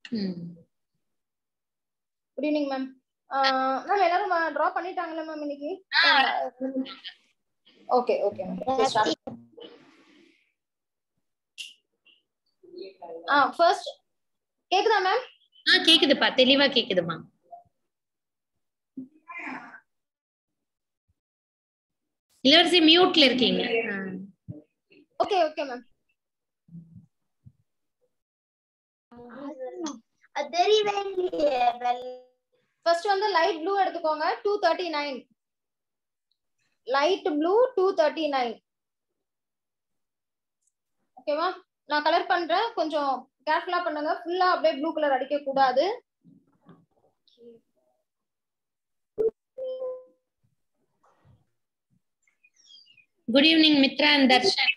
Good evening ma'am. Ma'am எல்லாரும் draw பண்ணிட்டாங்களா ma'am இன்னைக்கு? Okay okay ma'am. ஃபர்ஸ்ட் கேக்குதா மேம்? கேக்குதுப்பா, தெளிவா கேக்குதுமா. இளவரசி மியூட்ல இருக்கீங்க. Okay okay ma'am. ஃபர்ஸ்ட் வந்து லைட் ப்ளூ எடுத்துக்கோங்க 239. Light blue 239. ஓகேவா? நான் கலர் பண்றேன், கொஞ்சம் கேர்ஃபுல்லா பண்ணுங்க. ஃபுல்லா அப்படியே ப்ளூ கலர் அடிக்க கூடாது. Good evening Mithra and Darshan.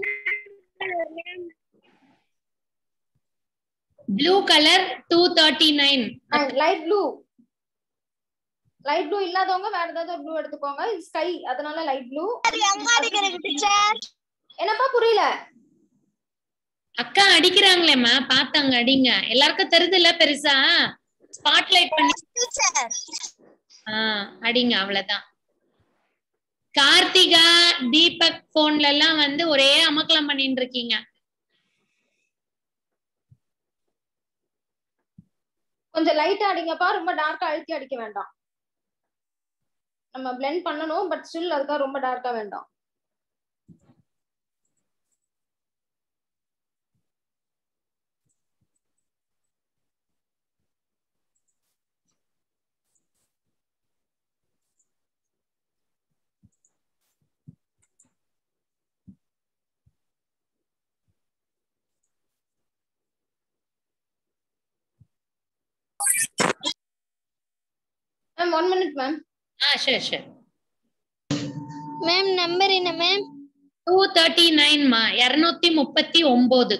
Blue colour 239. Light blue. Light blue இல்லாதவங்க வேற ஏதாவது ப்ளூ எடுத்துக்கோங்க. இது ஸ்கை, அதனால லைட் ப்ளூ. என்னப்பா புரியல? அக்கா அடிக்கிறாங்களேம்மா, பாத்தாங்க அடிங்க. எல்லாருக்கும் தெரியுதுல்ல பெருசா, ஸ்பாட்லைட் பண்ணி அடிங்க, அவ்வளவுதான். கார்த்திகா தீபக் போன்ல எல்லாம் வந்து ஒரே அமக்கலம் பண்ணிட்டு இருக்கீங்க. கொஞ்சம் லைட்டா அடிங்கப்பா, ரொம்ப டார்க்கா அழுத்தி அடிக்க வேண்டாம். நம்ம பிளெண்ட் பண்ணனும், பட் ஸ்டில் அதுக்கு ரொம்ப டார்க்கா வேண்டாம். Ma'am 1 minute ma'am. sure. Ma'am number என்ன மேம்? 239 மா, 239.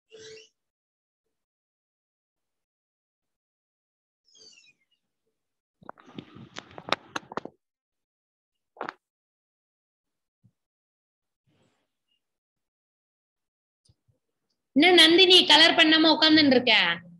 என்ன நந்தினி கலர் பண்ணாம உட்கார்ந்துட்டு இருக்க?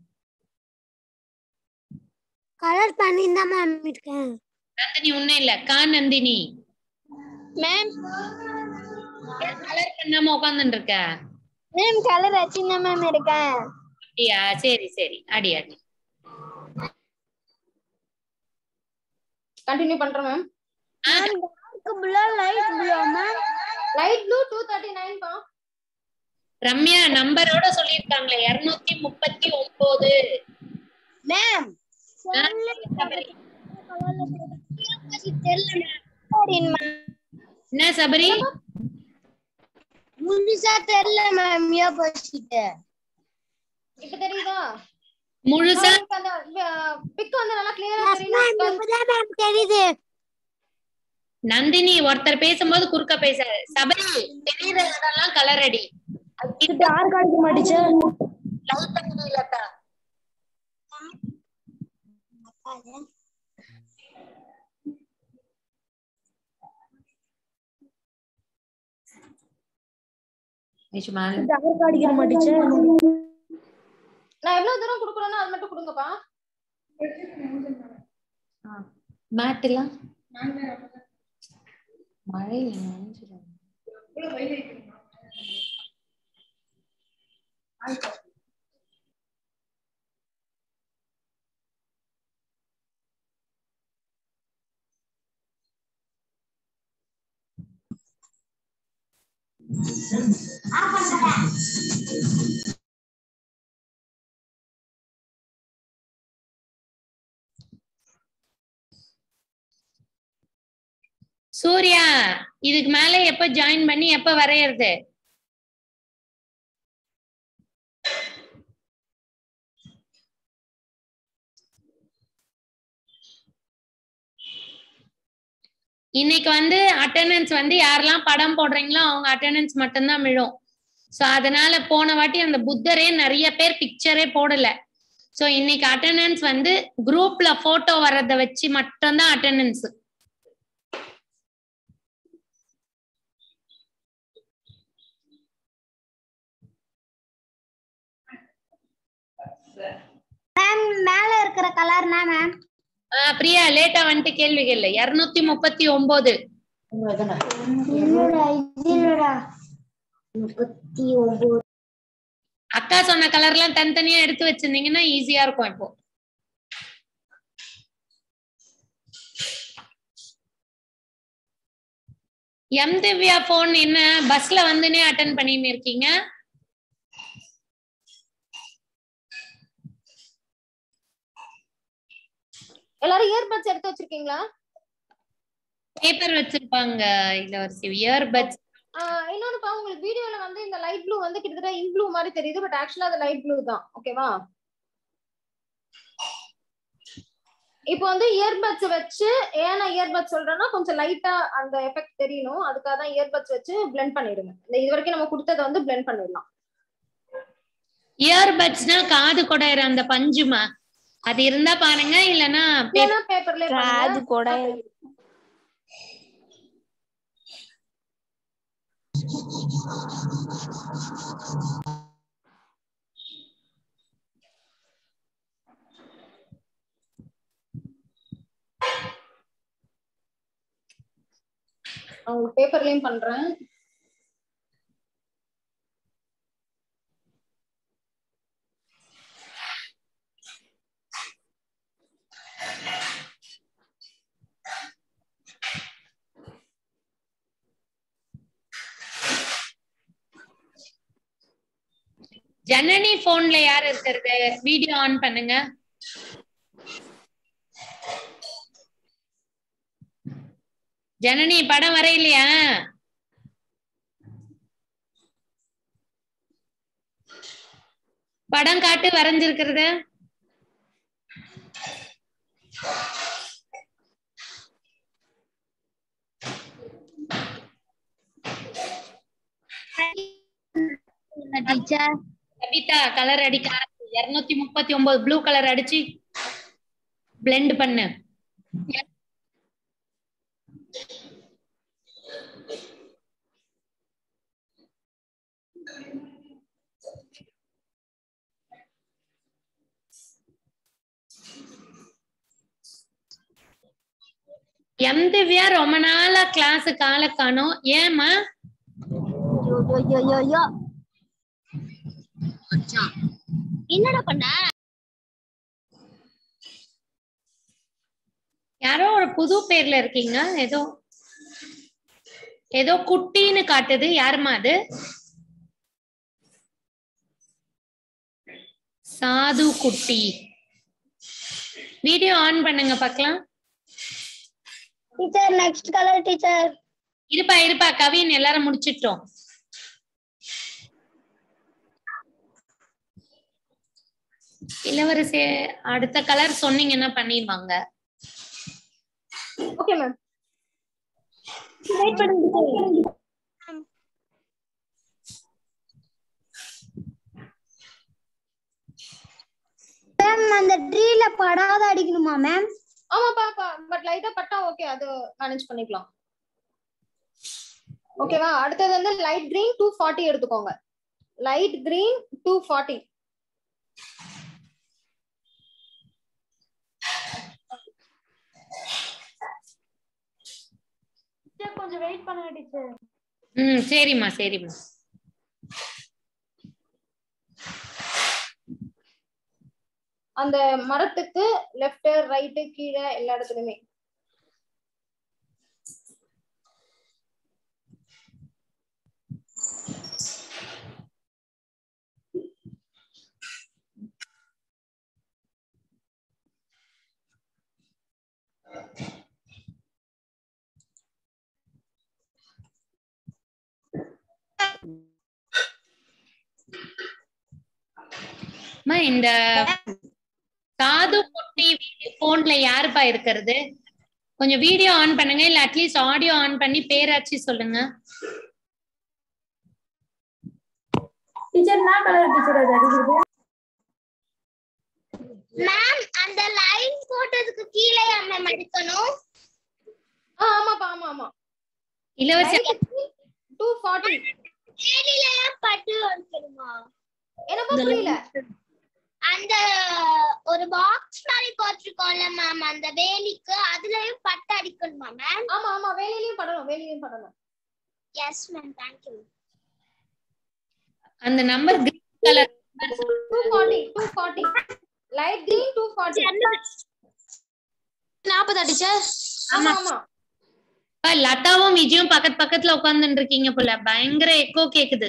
கலர் பண்ணினா மேம் இருக்கேன். நந்தினி ஒண்ணே இல்ல, நந்தினி மேம் கலர் பண்ணாம உட்கார்ந்துட்டு இருக்க? மேம் கலர் அடிச்சினா மேம் இருக்கேன். அப்படியா, சரி சரி, அடி அடி. கண்டினியூ பண்றேன் ma'am. Ma'am dark blue light blue ma'am? Light blue 239 பா. ரம்யா நம்பரோட சொல்லிருக்காங்களே 239. மேம் என்ன சபரி? முழுசா தெரியல மேம். ஆப்போசிட் இப்ப தெரியுதா? முழுசா அந்த பிக் வந்து நல்லா கிளியரா தெரியும். தெரியுது. நந்தினி ஒருத்தர் பேசும்போது குறுக்க பேசாத. சபரி தெரியுற இடம்லாம் கலர் அடி. டார்க் அடிக்க மாட்டீச்சா? லைட் அடிக்கலக்கா. டார்க் அடிக்க மாட்டீச்சா? நான் எவ்வளவு தூரம் குடுக்குறேனோ அது மட்டும் கொடுங்கப்பா. மேட் எல்லாம் மழை நனைஞ்சிடும். சூர்யா இதுக்கு மேல எப்ப ஜாயின் பண்ணி எப்ப வரையறது? இன்னைக்கு வந்து அட்டெண்டன்ஸ் வந்து யாரெல்லாம் படம் போடுறீங்களோ அவங்க அட்டெண்டன்ஸ் மட்டும்தான் விழும். சோ அதனால போன வாட்டி அந்த புத்தரே நிறைய பேர் பிக்சரே போடல. சோ இன்னைக்கு அட்டெண்டன்ஸ் வந்து குரூப்ல போட்டோ வர்றத வச்சு மட்டும்தான் அட்டெண்டன்ஸ். மேல இருக்கிற கலர்னா மேம் பிரியா லேட்டா வந்துட்டு கேள்வி கேளு. 239 அக்கா சொன்ன கலர்லாம் தனித்தனியா எடுத்து வச்சிருந்தீங்கன்னா ஈஸியா இருக்கும். இப்போ எம் திவ்யா போன் என்ன பஸ்ல வந்துனே அட்டென்ட் பண்ணின்னு இருக்கீங்க? எல்லாரும் இயர்பட்ஸ் எடுத்து வச்சிருக்கீங்களா? பேப்பர் வச்சிருப்பாங்க இளவரசி. இயர்பட்ஸ் இன்னொன்னுப்பா, உங்களுக்கு வீடியோல வந்து இந்த லைட் ப்ளூ வந்து கிட்டத்தட்ட இங்க் ப்ளூ மாதிரி தெரியுது, பட் ஆக்சுவலா அது லைட் ப்ளூ தான். ஓகேவா? இப்போ வந்து இயர்பட்ஸ் வச்சு, ஏன்னா இயர்பட்ஸ் சொல்றேன்னா கொஞ்சம் லைட்டா அந்த எஃபெக்ட் தெரியணும், அதுக்காக தான் இயர்பட்ஸ் வச்சு பிளெண்ட் பண்ணிடுங்க. இந்த இது வரைக்கும் நம்ம கொடுத்ததை வந்து பிளெண்ட் பண்ணிடலாம். இயர்பட்ஸ்னா காது கொடையற அந்த பஞ்சுமா, அது இருந்தா பாருங்க, இல்லனா பேப்பர்ல காது கொடையற. உங்களுக்கு பேப்பர்லயும் பண்றேன். ஜனனி போன்ல யார் இருக்கிறது? வீடியோ ஆன் பண்ணுங்க. ஜனனி படம் வரையிலையா? படம் காட்டு வரைஞ்சிருக்கிறது. டீச்சர் கவிதா கலர் அடிக்க 239 ப்ளூ கலர் அடிச்சு பிளெண்ட் பண்ணு. எம் திவ்யா ரொம்ப நாளா கிளாஸ் கால காணோம், ஏமா? என்னடா பண்ண? யாரோ ஒரு புது பேர்ல இருக்கீங்க, ஏதோ ஏதோ குட்டின்னு காட்டுது, யாருமா அது? சாது குட்டி. வீடியோ ஆன் பண்ணுங்க பார்க்கலாம். Teacher next colour teacher. இருப்பா இருப்பா கவின், எல்லாரும் முடிச்சிட்டோம். இளவரசி அடுத்த கலர் சொன்னீங்கன்னா பண்ணிடுவாங்க. Okay ma'am. வெயிட் பண்ணுங்க. மேம் அந்த ட்ரீல படாத அடிக்கணுமா மேம்? ஆமாப்பா, பட் லைட்டா பட்டா ஓகே, அது மேனேஜ் பண்ணிக்கலாம். ஓகேவா? அடுத்தது வந்து லைட் கிரீன் 240 எடுத்துக்கோங்க. Light green 240. கொஞ்சம் வெயிட் பண்ணுங்க டீச்சர். சரிம்மா சரிம்மா. அந்த மரத்துக்கு லெஃப்ட் ரைட் கீழே எல்லா இடத்துலயுமே இந்த சாது குட்டி போன்ல யாருப்பா இருக்கிறது? கொஞ்சம் வீடியோ ஆன் பண்ணுங்க, இல்ல அட்லீஸ்ட் ஆடியோ ஆன் பண்ணி பேராச்சு சொல்லுங்க. டீச்சர் நான் கலர் டீச்சர் அது அடிக்குது. மேம் அந்த லைன் போட்டதுக்கு கீழே என்ன மடிக்கணும்? ஆமாப்பா, ஆமா. இளவரசி 240 ஏடிலயா பட்டு வந்துருமா? என்னப்பா புரியல? அந்த ஒரு பாக்ஸ் மாதிரி போட்டிருக்கோம்ல மேம் அந்த வேலிக்கு அதுலயும் பட்டு அடிக்கணுமா மேம்? ஆமா ஆமா வேலையிலயும் படணும். Yes ma'am, thank you. அந்த number green colour 240 light green 240. 40 teacher. ஆமா ஆமா. லதாவும் விஜயும் பக்கத்துல உட்கார்ந்துட்டு இருக்கீங்க போல, பயங்கர எக்கோ கேக்குது.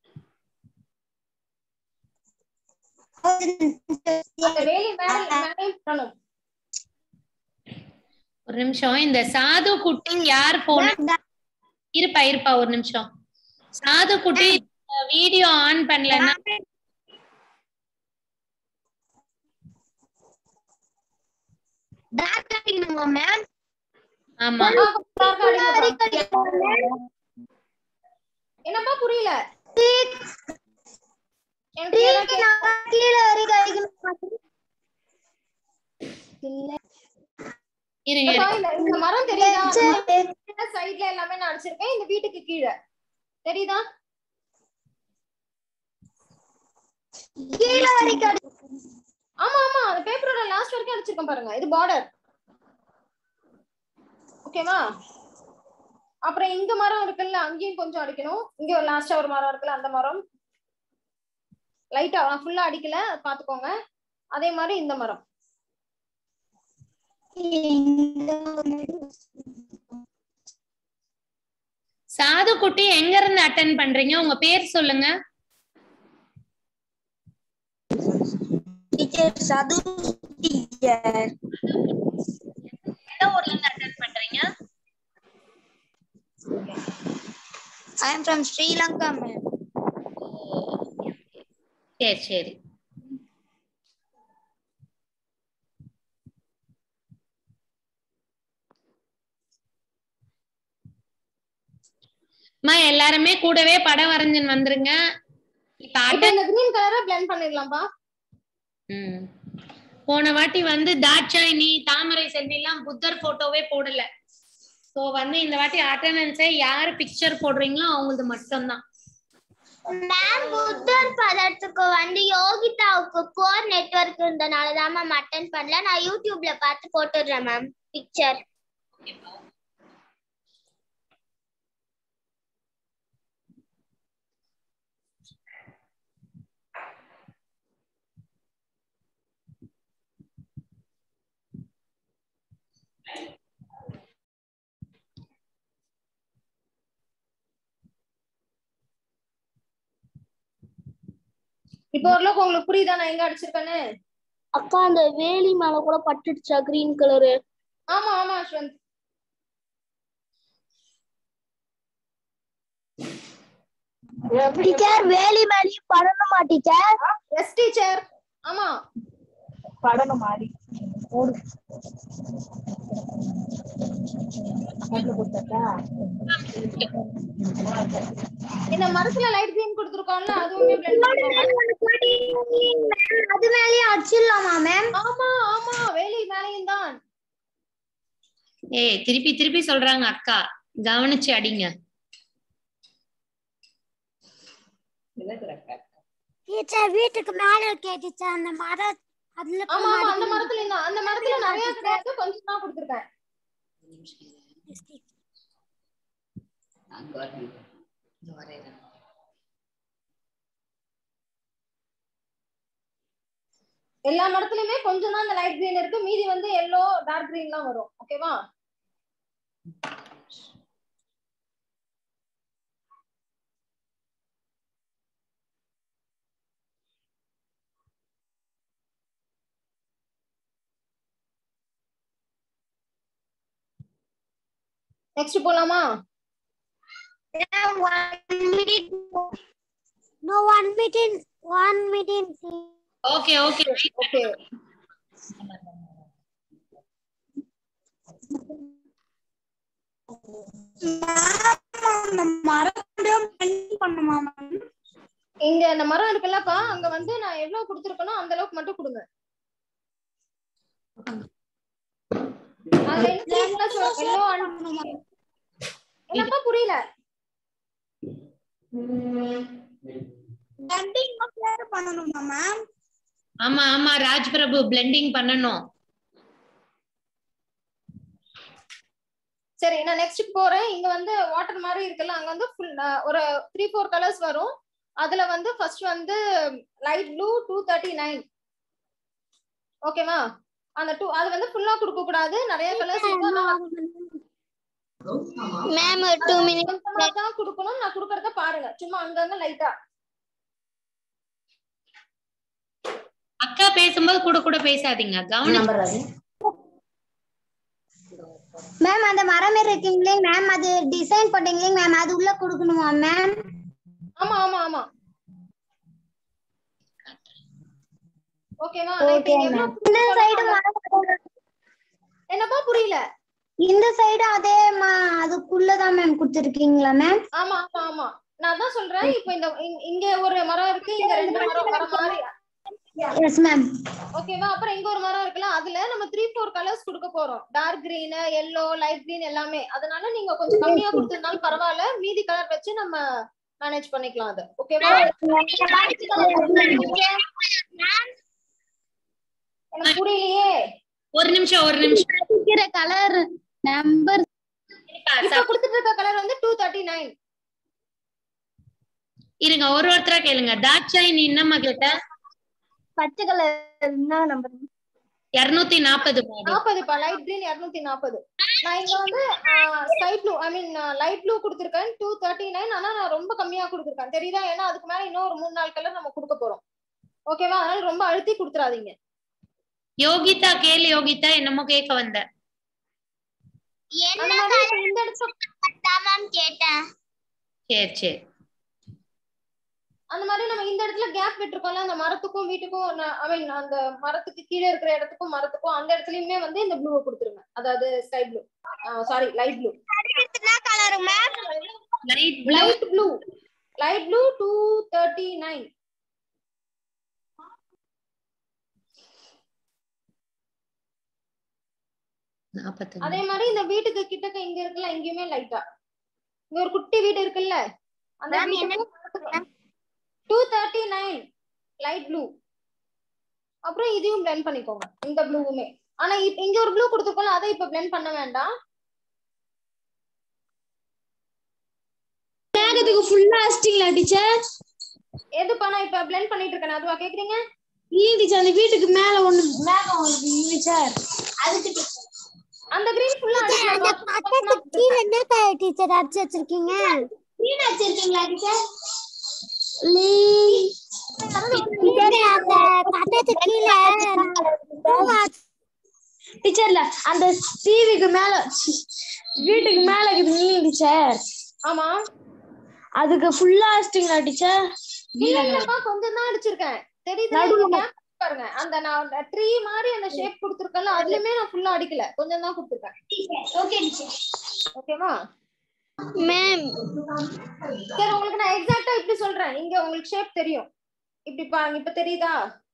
அந்த வேலி மேலே பண்ணணும். ஒரு நிமிஷம், இந்த சாது குட்டி யார் போன இருப்பா ஒரு நிமிஷம். சாது குட்டி வீடியோ ஆன் பண்ணலன்னா பேக் அடிக்கணுமா மேம்? ஆமா என்னப்பா புரியல? கீழ வரைக்கும் அடிக்கணும். இருங்க. இந்த மரம் தெரியுதா? சைடுல எல்லாமே நான் அடிச்சிருக்கேன். இந்த வீட்டுக்கு கீழே தெரியுதா? கீழ வரைக்கும். ஆமா ஆமா, அந்த பேப்பரோட லாஸ்ட் வரைக்கும் அடிச்சிருக்கேன் பாருங்க. இது பார்டர். ஓகேவா? அப்புறம் இந்த மரம் இருக்குல்ல, அங்கேயும் கொஞ்சம் அடிக்கணும். இங்க ஒரு லாஸ்டா ஒரு மரம் இருக்குல்ல, அந்த மரம் லைட்டா ஃபுல்லா அடிக்கல, பாத்துக்கோங்க. அதே மாதிரி இந்த மரம். சாது குட்டி எங்க இருந்து அட்டெண்ட் பண்றீங்க? உங்க பேர் சொல்லுங்க. டீச்சர் சாது டீச்சர். எந்த ஊர்ல இருந்து அட்டெண்ட் பண்றீங்க? I am from Sri Lanka ma'am. சரி. எல்லாருமே கூடவே படம் வரைஞ்சுன்னு வந்துருங்க. இப்ப இந்த கிரீன் கலரை பிளெண்ட் பண்ணிடலாம்பா. போன வாட்டி வந்து தாட்சாயினி, தாமரை செல்வி எல்லாம் புத்தர் போட்டோவே போடல. சோ வந்து இந்த வாட்டி அட்டெண்டன்ஸை யாரு பிக்சர் போடுறீங்களோ அவங்களுக்கு மட்டும்தான். மேம் புத்தர் படத்துக்கு வந்து யோகிதாவுக்கு கோர் நெட்வொர்க் இருந்தனாலதான் மேம் அட்டெண்ட் பண்ணல. நான் யூடியூப்ல பார்த்து போட்டுடுறேன் மேம் பிக்சர். இப்போ ஓரளவுக்கு உங்களுக்கு புரியுதா நான் எங்க அடிச்சிருக்கேன்னு? அக்கா அந்த வேலி மேல கூட பட்டுடுச்சா கிரீன் கலரு? ஆமா ஆமா அஸ்வந்த். டீச்சர் வேலி மேலயும் படணுமா டீச்சர்? S teacher. ஆமா படணும் மாறி ஓடு இந்த மரத்துல லைட் கிரீன் கொடுத்திருக்கோம்ல, அதுவுமே பிளெண்ட் பண்ணிக்கோங்க. அது மேலயே அடிச்சிடலாமா மேம்? ஆமா ஆமா, வேலி மேலயும் தான். திருப்பி சொல்றாங்க அக்கா, கவனிச்சு அடிங்க. டீச்சர் வீட்டுக்கு மேல இருக்கே டீச்சர் அந்த மரம். அதுல ஆமா ஆமா, அந்த மரத்துல தான். அந்த மரத்துல நிறைய கிடையாது, கொஞ்சம் தான் கொடுத்திருக்கேன். எல்லா மரத்துலயுமே கொஞ்சம் தான் அந்த லைட் கிரீன் இருக்கு, மீதி வந்து எல்லோ டார்க் கிரீன் தான் வரும். ஓகேவா? நெக்ஸ்ட் போலாமா? No, one meeting. Okay okay. இங்க அந்த மரம் இருக்குல்லப்பா, அங்க வந்து நான் எவ்வளவு கொடுத்திருக்கனோ அந்த அளவுக்கு மட்டும் கொடுங்க. அதுல என்னப்பா புரியல? பண்ணனுமா மேம்? ஆமா ஆமா ராஜ் பிரபு பிளெண்டிங் பண்ணனும். சரி நான் நெக்ஸ்ட் போறேன். இங்க வந்து வாட்டர் மாதிரி இருக்குல்ல, அங்க வந்து ஃபுல் ஒரு 3-4 கலர்ஸ் வரும். அதுல வந்து ஃபர்ஸ்ட் வந்து லைட் ப்ளூ 239. ஓகேவா? அந்த அது வந்து ஃபுல்லா கொடுக்க கூடாது, நிறைய கலர்ஸ் இருக்கு. மேம் ஒரு 2 மினிட்ஸ் கொஞ்சமா தான் கொடுக்கணும். நான் கொடுக்கறத பாருங்க, சும்மா அங்கங்க லைட்டா. அக்கா பேசும்போது கூட கூட பேசாதீங்க, கவனிச்சு. மேம் அந்த மரம் இருக்கீங்களே மேம், அது டிசைன் போட்டீங்களே மேம், அது உள்ள கொடுக்கணுமா மேம்? ஆமா ஆமா ஆமா. ஓகேவா? Okay ma'am. இந்த சைடு என்னப்பா புரியல? இந்த சைடு அதே அதுக்குள்ள தான் மேம் கொடுத்திருக்கீங்களா மேம்? ஆமா ஆமா ஆமா, நான் தான் சொல்றேன். இப்போ இந்த இங்க ஒரு மரம் இருக்கு, இங்க 2 மரம் வர மாதிரி. Yes ma'am. ஓகேவா? அப்புறம் இங்க ஒரு மரம் இருக்குல, அதுல நம்ம 3-4 கலர்ஸ் கொடுக்க போறோம். Dark green, yellow, light green எல்லாமே. அதனால நீங்க கொஞ்சம் கம்மியா கொடுத்ததுனால பரவாயில்ல, மீதி கலர் வச்சு நம்ம மேனேஜ் பண்ணிக்கலாம் அது. ஓகேவா? எனக்கு புரியலையே. ஒரு நிமிஷம் கலர் நம்பர் இப்ப கொடுத்துட்டு இருக்க கலர் வந்து 239. இருங்க, ஒருத்தரா கேளுங்க. தாட்சாய் நீ என்னம்மா கேட்ட? பச்சை கலர் என்ன நம்பர்? 240 40 light green 240. நான் இங்க வந்து sky blue I mean light blue கொடுத்திருக்கேன் 239. ஆனா நான் ரொம்ப கம்மியா கொடுத்திருக்கேன், தெரியுதா? ஏன்னா அதுக்கு மேல இன்னும் ஒரு 3-4 கலர் நம்ம கொடுக்க போறோம். ஓகேவா? அதனால ரொம்ப அழுத்தி கொடுத்துறாதீங்க. யோகிதா கேளு. யோகிதா என்னமோ கேட்க வந்த. என்ன கலர் இந்த இடத்துல மேம் கேட்டேன். சரி சரி. அந்த மாதிரி நம்ம இந்த இடத்துல கேப் விட்டுருக்கோம்ல, அந்த மரத்துக்கும் வீட்டுக்கும், ஐ மீன் அந்த மரத்துக்கு கீழே இருக்கிற இடத்துக்கும் மரத்துக்கும் அந்த இடத்துலயுமே வந்து இந்த ப்ளூவை கொடுத்துருங்க. அதாவது sky blue, sorry light blue. என்ன கலர் மேம்? Light blue 239. அதே மாதிரி இந்த வீட்டுக்கு கிட்டக்க இங்க இருக்குல்ல, இங்கேயுமே லைட்டா இங்க ஒரு குட்டி வீடு இருக்குல்ல, அந்த வீட்டுக்கு 239 லைட் ப்ளூ. அப்புறம் இதையும் blend பண்ணிக்கோங்க, இந்த ப்ளூவுமே. ஆனா இங்க ஒரு ப்ளூ கொடுத்துருக்கோம்ல, அதை இப்ப blend பண்ண வேண்டாம். மேகத்துக்கு ஃபுல்லா அடிச்சிட்டீங்களா டீச்சர்? எதுப்பா நான் இப்ப blend பண்ணிட்டு இருக்கேன், அதுவா கேக்குறீங்க? இல்ல டீச்சர், அந்த வீட்டுக்கு மேல ஒண்ணு மேகம் டீச்சர், அதுக்கு அந்த கிரீன் ஃபுல்லா அடிக்கலாம். கீழ என்ன கலர் டீச்சர் அடிச்சு வச்சிருக்கீங்க? Green அடிச்சிருக்கீங்களா teacher? டீச்சர்ல அந்த டிவிக்கு மேல வீட்டுக்கு மேல இருக்குது டீச்சர். ஆமா, அதுக்கு ஃபுல்லா அடிச்சிட்டீங்களா டீச்சர்? இல்லப்பா கொஞ்சம் தான் அடிச்சிருக்கேன், தெரியுதா? பாருங்க, அந்த நான் ட்ரீ மாதிரி அந்த ஷேப் கொடுத்திருக்கேன்ல, அதுலயுமே நான் ஃபுல்லா அடிக்கல, கொஞ்சம் தான் கொடுத்திருக்கேன். Okay teacher. ஓகேவா மேம்? சரி, உங்களுக்கு நான் எக்ஸாக்ட்டா இப்படி சொல்றேன், இங்க உங்களுக்கு ஷேப் தெரியும். இப்படி பாருங்க, இப்ப தெரியுதா?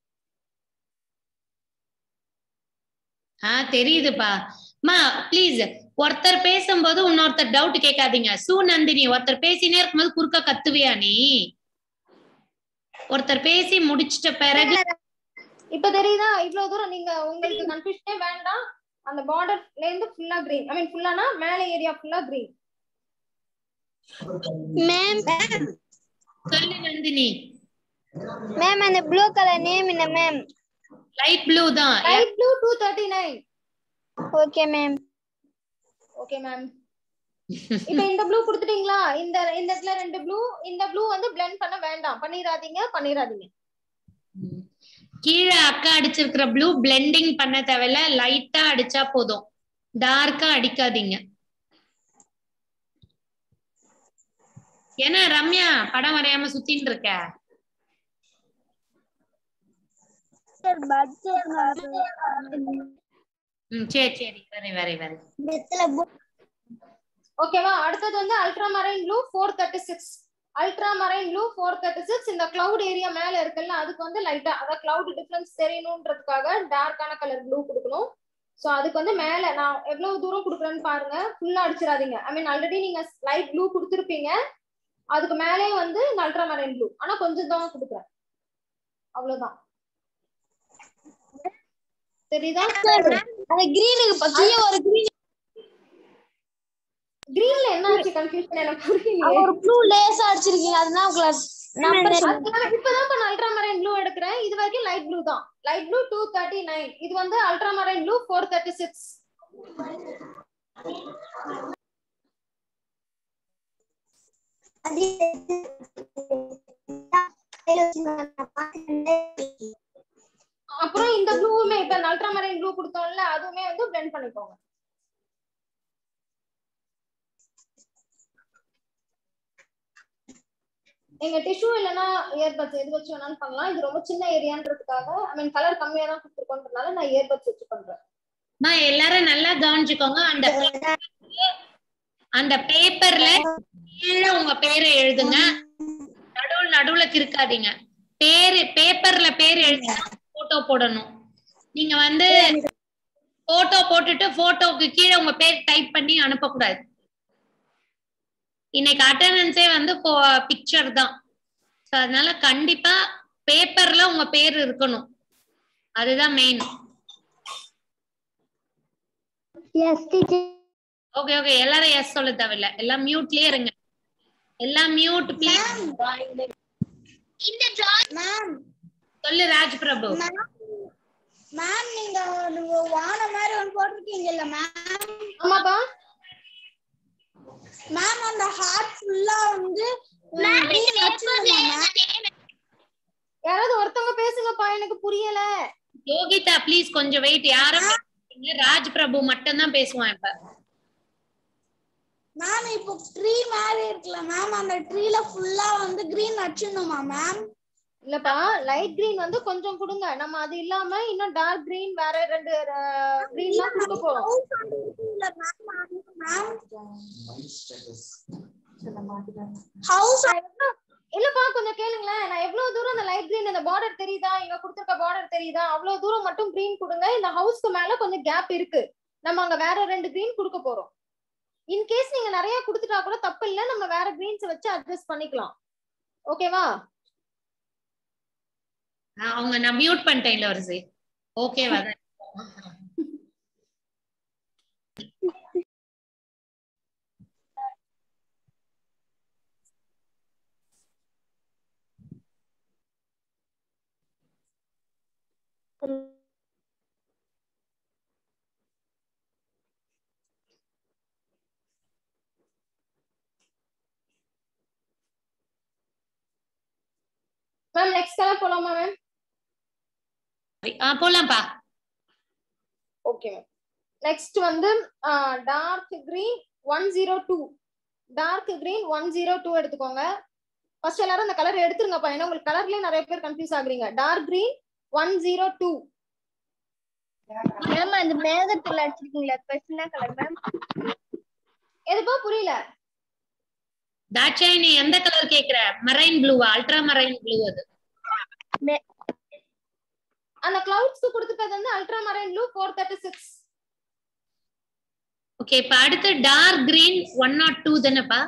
தெரியுதுப்பா. மா ப்ளீஸ் ஒருத்தர் பேசும்போது இன்னொருத்தர் டவுட் கேட்காதீங்க. நந்தினி ஒருத்தர் பேசினே இருக்கும்போது குறுக்க கத்துவியா நீ? ஒருத்தர் பேசி முடிச்சிட்ட பிறகு இப்ப தெரியுதா? இவ்வளவு தூரம் நீங்க உங்களுக்கு கன்ஃபியூஷனே வேண்டாம். அந்த பார்டர்ல இருந்து ஃபுல்லா கிரீன், ஐ மீன் ஃபுல்லானா மேல ஏரியா ஃபுல்லா கிரீன். மேம் சொல்லு நந்தினி. மேம் அந்த ப்ளூ கலர் நேம் என்ன மேம்? லைட் ப்ளூ தான். Light blue 239. Okay ma'am. Okay ma'am. இப்போ இந்த ப்ளூ கொடுத்துட்டீங்களா? இந்த இடத்துல 2 ப்ளூ. இந்த ப்ளூ வந்து blend பண்ண வேண்டாம், பண்ணிராதீங்க. கீழே அக்கா அடிச்சிருக்கிற ப்ளூ பிளெண்டிங் பண்ண தேவையில்ல, லைட்டா அடிச்சா போதும், டார்க்கா அடிக்காதீங்க. ஏன்னா ரம்யா படம் வரையாம சுத்தின்னு இருக்க. சரி வரை. ஓகேவா? அடுத்தது வந்து ultra marine blue 436. Ultra marine blue 436. இந்த கிளவுட் ஏரியா மேல இருக்குல்ல, அதுக்கு வந்து லைட்டா அதாவது கிளவுட் டிஃபரன்ஸ் தெரியணும்ன்றதுக்காக டார்க்கான கலர் ப்ளூ கொடுக்கணும். சோ அதுக்கு வந்து மேல நான் எவ்வளவு தூரம் கொடுக்குறேன்னு பாருங்க, ஃபுல்லா அடிச்சிடாதீங்க. ஐ மீன் ஆல்ரெடி நீங்க லைட் ப்ளூ கொடுத்துருப்பீங்க, அதுக்கு மேலே வந்து அல்ட்ரா மரைன் ப்ளூ, ஆனா கொஞ்சம் தான் கொடுக்குறேன், அவ்வளவுதான். தெரியுதா? அந்த கிரீனுக்கு பத்திய ஒரு கிரீன் கிரீன்ல என்ன ஆச்சு கன்ஃபியூஷன் எனக்கு புரியலையே. ஒரு ப்ளூ லேஸா அடிச்சிருக்கீங்க அதுதான் கிளாஸ் நம்பர் இப்பதான் நான் அல்ட்ராமரைன் ப்ளூ எடுக்கிறேன். இது வரைக்கும் லைட் ப்ளூ தான். Light blue 239. இது வந்து அல்ட்ராமரைன் ப்ளூ 436. அப்புறம் இந்த ப்ளூவுமே இப்ப அல்ட்ராமரைன் ப்ளூ கொடுத்தோம்ல அதுவுமே வந்து blend பண்ணிக்கோங்க. நீங்க டிஷ்யூ இல்லனா இயர்பட்ஸ் எது வச்சு வேணாலும் பண்ணலாம். இது ரொம்ப சின்ன ஏரியான்றதுக்காக ஐ மீன் கலர் கம்மியா தான் கொடுத்துருக்கோன்றதுனால நான் இயர்பட்ஸ் வச்சு பண்றேன். எல்லாரும் நல்லா கவனிச்சுக்கோங்க. அந்த பேப்பர்ல கீழே உங்க பேரை எழுதுங்க. நடுவுல கிறுக்காதீங்க. பேப்பர்ல பேர் எழுதி போட்டோ போடணும். நீங்க வந்து போட்டோ போட்டுட்டு போட்டோக்கு கீழே உங்க பேர் டைப் பண்ணி அனுப்பக்கூடாது. இன்னைக்கு அட்டெண்டன்ஸே வந்து பிக்சர் தான். அதனால கண்டிப்பா பேப்பர்ல உங்க பேர் இருக்கணும். அதுதான் மெயின். ஓகே ஓகே எல்லாரும் எஸ் சொல்ல தேவையில்ல. எல்லாம் மியூட்லயே இருங்க. எல்லாம் மியூட் ப்ளீஸ். இந்த டிராயிங் மேம் சொல்லு ராஜ் பிரபு. மேம் நீங்க வான மாதிரி ஒன்னு போட்டுருக்கீங்கல்ல மேம்? ஆமாப்பா மேம் அந்த ஹார்ட் ஃபுல்லா வந்து யாராவது ஒருத்தவங்க பேசுங்கப்பா எனக்கு புரியல. யோகிதா ப்ளீஸ் கொஞ்சம் வெயிட். யாரும் ராஜ் பிரபு மட்டும் தான் பேசுவான் இப்ப. மேம் இப்போ ட்ரீ மாதிரி இருக்குல்ல மேம் அந்த ட்ரீல ஃபுல்லா வந்து கிரீன் அடிச்சணுமா மேம்? இல்லப்பா லைட் கிரீன் வந்து கொஞ்சம் கொடுங்க. நம்ம அது இல்லாம இன்னும் டார்க் கிரீன் வேற ரெண்டு கிரீன்லாம் கொடுக்க போறோம். இல்லப்பா கொஞ்சம் கேளுங்களேன். நான் எவ்வளவு தூரம் அந்த லைட் கிரீன் அந்த பார்டர் தெரியுதா? இங்க கொடுத்திருக்க பார்டர் தெரியுதா? அவ்வளவு தூரம் மட்டும் கிரீன் கொடுங்க. இந்த ஹவுஸ்க்கு மேல கொஞ்சம் கேப் இருக்கு. நம்ம அங்க வேற ரெண்டு கிரீன் கொடுக்க போறோம். இன்கேஸ் நீங்க நிறைய கொடுத்துட்டா கூட தப்பு இல்ல. நம்ம வேற கிரீன்ஸ் வச்சு அட்ஜஸ்ட் பண்ணிக்கலாம். ஓகேவா? அவங்க நான் மியூட் பண்ணிட்டேன் இளவரசி. ஓகேவா? மேம் நெக்ஸ்ட் கலர் போலாமா மேம்? போலாம்ப்பா. Okay ma'am. நெக்ஸ்ட் வந்து டார்க் கிரீன் 102. டார்க் கிரீன் 102 எடுத்துக்கோங்க. ஃபர்ஸ்ட் எல்லாரும் அந்த கலர் எடுத்துருங்கப்பா. ஏன்னா உங்களுக்கு கலர்லயே நிறைய பேர் கன்ஃபியூஸ் ஆகுறீங்க. Dark green 102. மேம் அந்த மேகத்துல அடிச்சிருக்கீங்களா ஸ்பெஷல் கலர் மேம்? எதுப்பா புரியல? தாட்சாயினி எந்த கலர் கேக்குற? மரைன் ப்ளூவா? அல்ட்ரா மரைன் ப்ளூ அது. அந்த கிளவுட்ஸ்க்கு கொடுத்துட்டது வந்து அல்ட்ரா மரைன் ப்ளூ 436. ஓகே இப்ப அடுத்து டார்க் கிரீன் 102 தானேப்பா?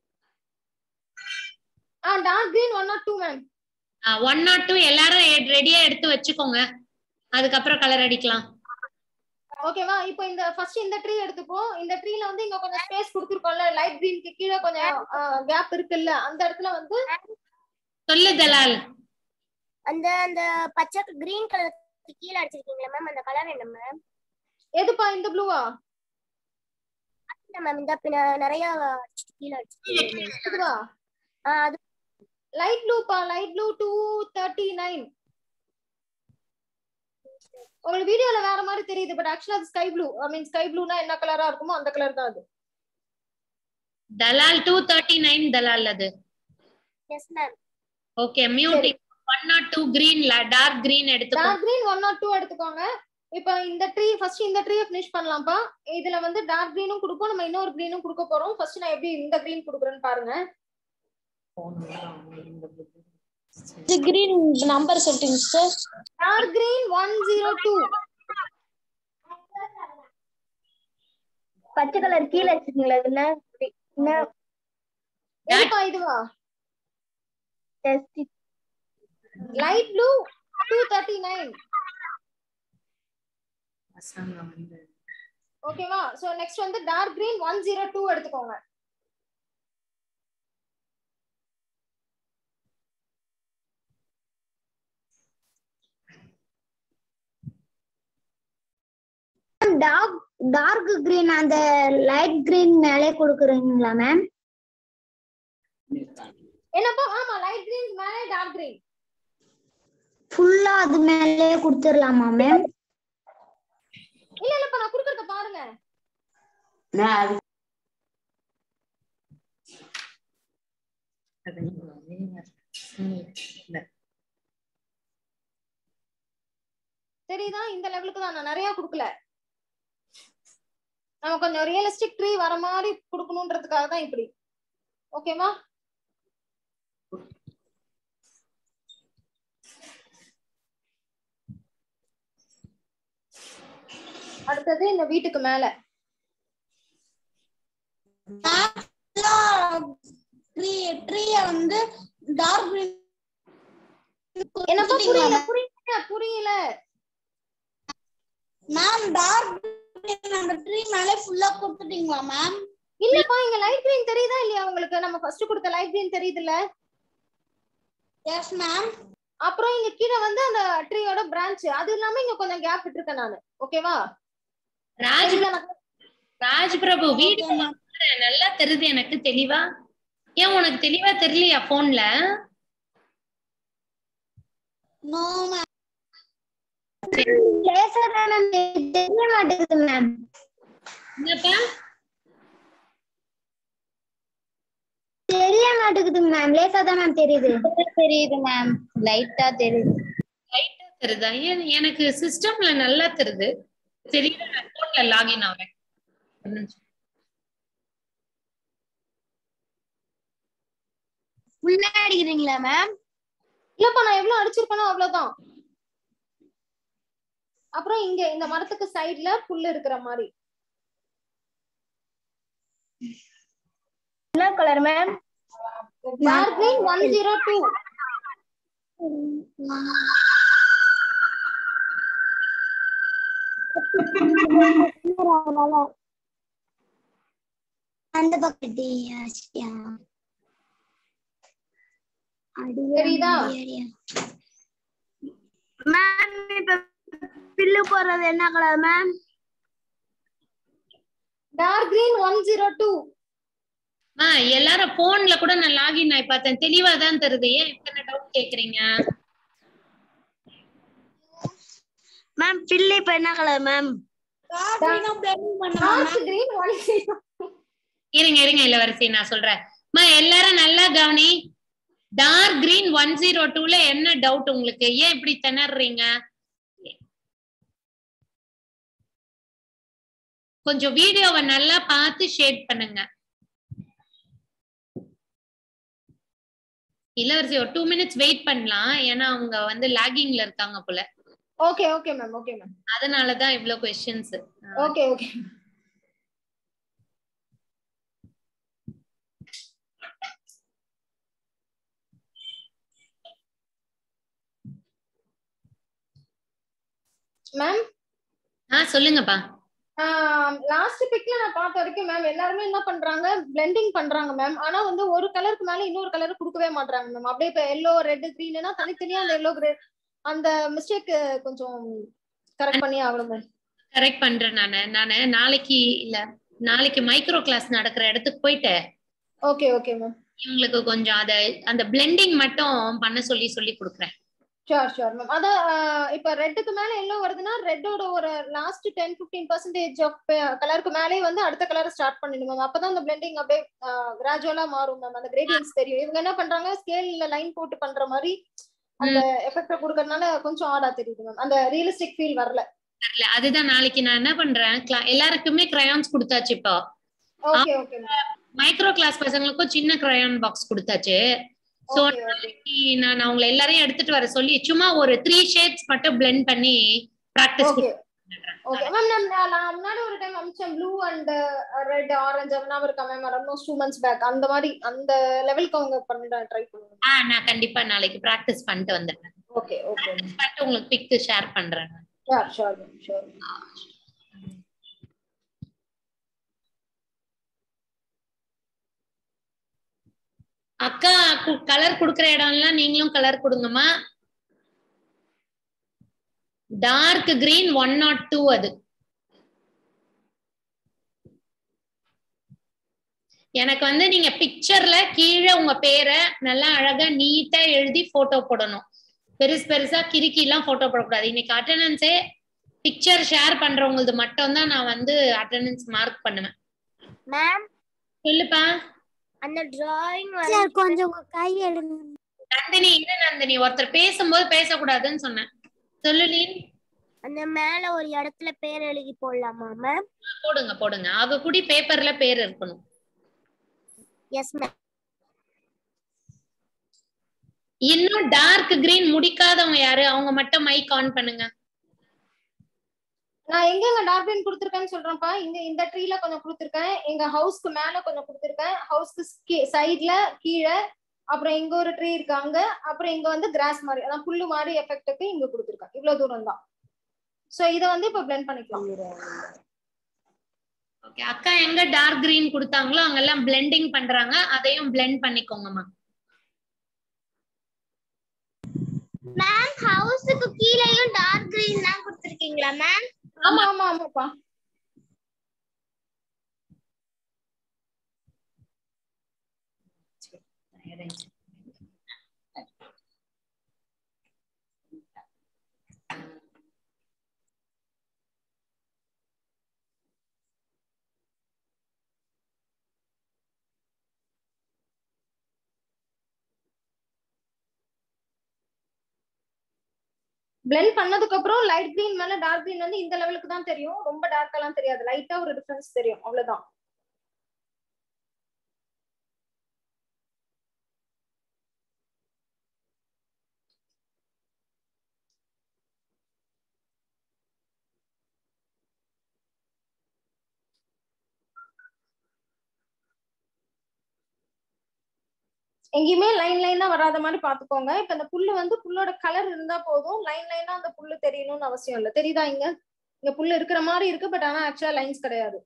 Dark green 102 ma'am. 102 எல்லாரும் ரெடியா எடுத்து வச்சுக்கோங்க. அதுக்கப்புறம் கலர் அடிக்கலாம். ஓகேவா? இப்போ இந்த ஃபர்ஸ்ட் இந்த ட்ரீ எடுத்துப்போம். இந்த ட்ரீல வந்து இங்க கொஞ்சம் ஸ்பேஸ் கொடுத்திருக்கோம்ல, லைட் கிரீனுக்கு கீழே கொஞ்சம் கேப் இருக்குல்ல, அந்த இடத்துல வந்து சொல்லு தலால். அந்த அந்த பச்சை கிரீன் கலர் கீழ அடிச்சிருக்கீங்களா மேம்? அந்த கலர் என்ன மேம்? எதுப்பா இந்த ப்ளூவா? இல்ல மேம் இந்த நிறைய கீழ அடிச்சிருக்கீங்க. இதுவா? அது லைட் ப்ளூப்பா. Light blue 239. உங்களுக்கு வீடியோல வேற மாதிரி தெரியுது, பட் ஆக்சுவலா அது sky blue. I mean sky ப்ளூனா என்ன கலரா இருக்குமோ அந்த கலர் தான் அது. தலால் 239 தலால் அது. Yes ma'am. Okay mute. 102 கிரீன்ல டார்க் கிரீன் எடுத்துக்கோங்க. டார்க் கிரீன் 102 எடுத்துக்கோங்க. இப்போ இந்த ட்ரீ ஃபர்ஸ்ட் இந்த ட்ரீயை ஃபினிஷ் பண்ணலாம்ப்பா. இதுல வந்து டார்க் கிரீனும் கொடுப்போம், நம்ம இன்னொரு கிரீனும் கொடுக்க போறோம். ஃபர்ஸ்ட் நான் எப்படி இந்த கிரீன் கொடுக்குறேன்னு பாருங்க. The green number சொல்லுங்க சார். Dark green 102. பச்சை கலர் கீழ வச்சிருக்கீங்களா? இதுல எதுப்பா இதுவா? Test light blue 239. பசங்க வந்து ஓகேவா? சோ நெக்ஸ்ட் வந்து டார்க் கிரீன் 102 எடுத்துக்கோங்க. டார்க் கிரீன் அந்த லைட் கிரீன் மேலே கொடுக்குறீங்களா மேம்? என்னப்பா? ஆமா, லைட் கிரீன் மேலே டார்க் கிரீன் ஃபுல்லா அது மேலே கொடுத்துடலாமா மேம்? இல்ல இல்லப்பா, நான் குடுக்கறத பாருங்க. தெரியுதா? இந்த லெவலுக்கு தான், நான் நிறைய குடுக்கல. நம்ம கொஞ்சம் ரியலிஸ்டிக் ட்ரீ வர மாதிரி குடுக்கணும்ன்றதுக்காக தான் இப்படி. ஓகேவா? அடுத்தது இந்த வீட்டுக்கு மேல ட்ரீய வந்து டார்க் கிரீன். என்னப்பா? புரியல புரியல புரியல மேம். டார்க் கிரீன் அந்த ட்ரீ மேலே ஃபுல்லா கொடுத்துட்டீங்களா மேம்? இல்லப்பா, இங்க லைட் கிரீன் தெரியுதா இல்லையா உங்களுக்கு? நம்ம ஃபர்ஸ்ட் கொடுத்த லைட் கிரீன் தெரியுது இல்ல? Yes ma'am. அப்புறம் இங்க கீழே வந்து அந்த ட்ரீயோட பிரான்ச், அது இல்லாம இங்க கொஞ்சம் கேப் விட்டுருக்கேன் நானு. ஓகேவா? ராஜ் பிரபு வீடு நல்லா தெரியுது எனக்கு தெளிவா. ஏன் உனக்கு தெளிவா தெரியலையா போன்ல? No ma'am. லேசா தான் தெரிய மாட்டேங்குது மேம். என்னப்பா? தெரிய மாட்டேங்குது மேம். லேசா தான் மேம் தெரியுது. தெரியுது மேம். லைட்டா தெரியுது. லைட்டா தெரியுதா? எனக்கு சிஸ்டம்ல நல்லா தெரியுது. தெரியல, நான் போன்ல லாகின் ஆவேன். ஃபுல்லா அடிக்கிறீங்களா மேம்? இல்லப்பா, நான் எவ்வளவு அடிச்சிருக்கனோ அவ்வளவுதான். அப்புறம் இங்க இந்த மரத்துக்கு சைடுல புல்லு இருக்கிற மாதிரி. என்ன கலர் மேம்? Dark green 102. அந்த பக்கத்தி தெரியுதா? மேம் இப்ப பில்லு போறது என்ன கலர் மேம்? Dark green 102. எல்லாரும் போன்ல கூட நான் லாகின் ஆகி பார்த்தேன், தெளிவா தான் தெரியுது. ஏன் இத்தனை டவுட் கேக்குறீங்க? மேம் பில்லு இப்ப என்ன கலர் மேம்? Dark green 102. இருங்க இளவரசி, நான் சொல்றேன். எல்லாரும் நல்லா கவனி. டார்க் கிரீன் 102ல என்ன டவுட் உங்களுக்கு? ஏன் இப்படி திணறீங்க? கொஞ்சம் வீடியோவை நல்லா பார்த்து ஷேட் பண்ணுங்க. இளவரசி ஒரு 2 மினிட்ஸ் வெயிட் பண்ணலாம், ஏன்னா அவங்க வந்து லாகிங்ல இருக்காங்க போல. Okay okay ma'am. Okay ma'am. அதனாலதான் இவ்ளோ क्वेश्चंस. Okay okay. மேம் சொல்லுங்கப்பா. லாஸ்ட் பிக்ல நான் பார்த்த வரைக்கும் மேம் எல்லாருமே என்ன பண்றாங்க, பிளெண்டிங் பண்றாங்க மேம். ஆனா வந்து ஒரு கலருக்கு மேல இன்னொரு கலர் கொடுக்கவே மாட்டாங்க மேம். அப்படியே இப்ப எல்லோ ரெட் கிரீன்னா தனித்தனியா அந்த எல்லோ கிரே அந்த மிஸ்டேக் கொஞ்சம் கரெக்ட் பண்ணி ஆகணும் மேம். கரெக்ட் பண்றேன் நானு நாளைக்கு மைக்ரோ கிளாஸ் நடக்கிற இடத்துக்கு போயிட்டு. Okay okay ma'am. இவங்களுக்கு கொஞ்சம் அந்த பிளெண்டிங் மட்டும் பண்ண சொல்லி கொடுக்குறேன். Sure sure ma'am. அத இப்ப ரெட்டுக்கு மேல எல்லோ வருதுன்னா ரெட்டோட ஒரு லாஸ்ட் 10-15% ஆஃப் கலருக்கு மேலே வந்து அடுத்த கலரை ஸ்டார்ட் பண்ணிடுங்க மேம். அப்பதான் அந்த பிளெண்டிங் அப்படியே கிராஜுவலா மாறும் மேம். அந்த கிரேடியன்ஸ் தெரியும். இவங்க என்ன பண்றாங்க, ஸ்கேல்ல லைன் போட்டு பண்ற மாதிரி அந்த எஃபெக்ட் கொடுக்கறதுனால கொஞ்சம் ஆடா தெரியுது மேம். அந்த ரியலிஸ்டிக் ஃபீல் வரல. அதுதான் நாளைக்கு நான் என்ன பண்றேன், எல்லாருக்குமே கிரையான்ஸ் கொடுத்தாச்சு. இப்போ okay okay ma'am. Micro class பசங்களுக்கும் சின்ன கிரையான் பாக்ஸ் கொடுத்தாச்சு. சோ நாளைக்கு நான் அவங்கள எல்லாரையும் எடுத்துட்டு வர சொல்லி சும்மா ஒரு 3 ஷேட்ஸ் மட்டும் blend பண்ணி பிராக்டிஸ் பண்றேன். Okay ma'am. நான் முன்னாடி ஒரு டைம் அம்ச்சேன் ப்ளூ அண்ட் ரெட் ஆரஞ்சு அப்படினா இருக்க மேம். ஆல்மோஸ்ட் 2 months பேக் அந்த மாதிரி அந்த லெவலுக்கு அவங்க பண்ண ட்ரை பண்ணுவாங்க. நான் கண்டிப்பா நாளைக்கு பிராக்டிஸ் பண்ணிட்டு வந்துடுறேன். Okay okay. பண்ணிட்டு உங்களுக்கு பிக் ஷேர் பண்றேன். Yeah, sure, sure. அக்கா கலர் குடுக்குற இடம்லாம் நீங்களும் கலர் கொடுங்கம்மா. டார்க் கிரீன் 102 அது. எனக்கு வந்து நீங்க பிக்சர்ல கீழே உங்க பேரை நல்லா அழகா நீட்டா எழுதி போட்டோ போடணும். பெருசா கிறுக்கி எல்லாம் போட்டோ போடக்கூடாது. இன்னைக்கு அட்டெண்டன்ஸே பிக்சர் ஷேர் பண்றவங்களது மட்டும் தான் நான் வந்து அட்டெண்டன்ஸ் மார்க் பண்ணுவேன். மேம் சொல்லுப்பா. அந்த டிராயிங் சார் கொஞ்சம் கை எடுங்க. நந்தினி இது நந்தினி ஒருத்தர் பேசும்போது பேசக்கூடாதுன்னு சொன்னேன். சொல்லு நீ. அந்த மேல ஒரு இடத்துல பேர் எழுதி போடலாமா மேம்? போடுங்க போடுங்க. ஆக கூடி பேப்பர்ல பேர் இருக்கணும். Yes ma'am. இன்னும் டார்க் கிரீன் முடிக்காதவங்க யாரு? அவங்க மட்டும் மைக் ஆன் பண்ணுங்க. நான் எங்க டார்க் கிரீன் கொடுத்திருக்கேன்னு சொல்றேன்ப்பா. இங்க இந்த ட்ரீல கொஞ்சம் கொடுத்திருக்கேன். எங்க ஹவுஸ்க்கு மேல கொஞ்சம் கொடுத்திருக்கேன். ஹவுஸ்க்கு சைடுல கீழே, அப்புறம் இங்க ஒரு ட்ரீ இருக்கு அங்க, அப்புறம் இங்க வந்து கிராஸ் மாதிரி அதான் புல்லு மாதிரி எஃபெக்ட்டுக்கு இங்க கொடுத்திருக்கேன். இவ்வளவு தூரம் தான். சோ இத வந்து இப்ப பிளெண்ட் பண்ணிக்கலாம். ஓகே, அக்கா எங்க டார்க் கிரீன் கொடுத்தாங்களோ அங்கெல்லாம் பிளெண்டிங் பண்றாங்க. அதையும் பிளெண்ட் பண்ணிக்கோங்கம்மா. மேம் ஹவுஸ்க்கு கீழேயும் டார்க் கிரீன் தான் கொடுத்திருக்கீங்களா மேம்? ஆமா ஆமா ஆமாப்பா. பிளெண்ட் பண்ணதுக்கு அப்புறம் லைட் கிரீன் மேல டார்க் கிரீன் வந்து இந்த லெவலுக்கு தான் தெரியும். ரொம்ப டார்க் எல்லாம் தெரியாது. லைட்டா ஒரு டிஃபரன்ஸ் தெரியும். அவ்வளவுதான். எங்கேயுமே லைன் லைனா வராத மாதிரி பாத்துக்கோங்க. இப்ப இந்த புல்லு வந்து புல்லோட கலர் இருந்தா போதும். லைன் லைனா அந்த புல்லு தெரியணும்னு அவசியம் இல்லை. தெரியுதா? இங்க இங்க புல்லு இருக்கிற மாதிரி இருக்கு, பட் ஆனா ஆக்சுவலா லைன்ஸ் கிடையாது.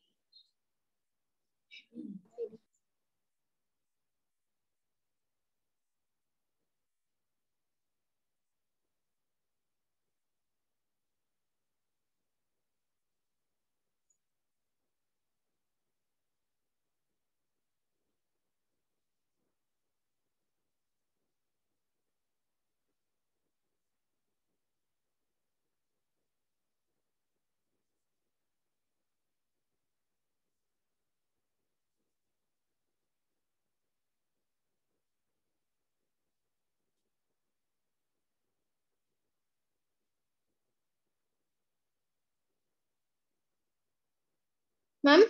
மேம்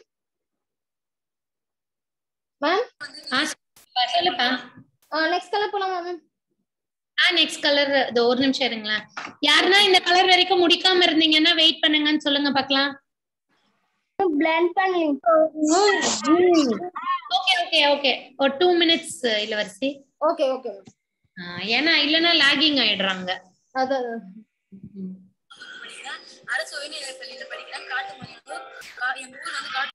மேம் சொல்லுப்பா. நெக்ஸ்ட் கலர் போலாமா மேம்? நெக்ஸ்ட் கலர் ஒரு நிமிஷம் இருங்களேன். யாருன்னா இந்த கலர் வரைக்கும் முடிக்காம இருந்தீங்கன்னா வெயிட் பண்ணுங்கன்னு சொல்லுங்க பார்க்கலாம். பிளெண்ட் பண்ணி ஓகே ஓகே ஓகே. ஒரு 2 மினிட்ஸ் இளவரசி. Okay okay. ஏன்னா இல்லனா லாகிங் ஆயிடுறாங்க. அதான் அரசு உயர்நிலைப் பள்ளியில படிக்கிறேன். காட்டுமணியூர். என் ஊர் வந்து காட்டு.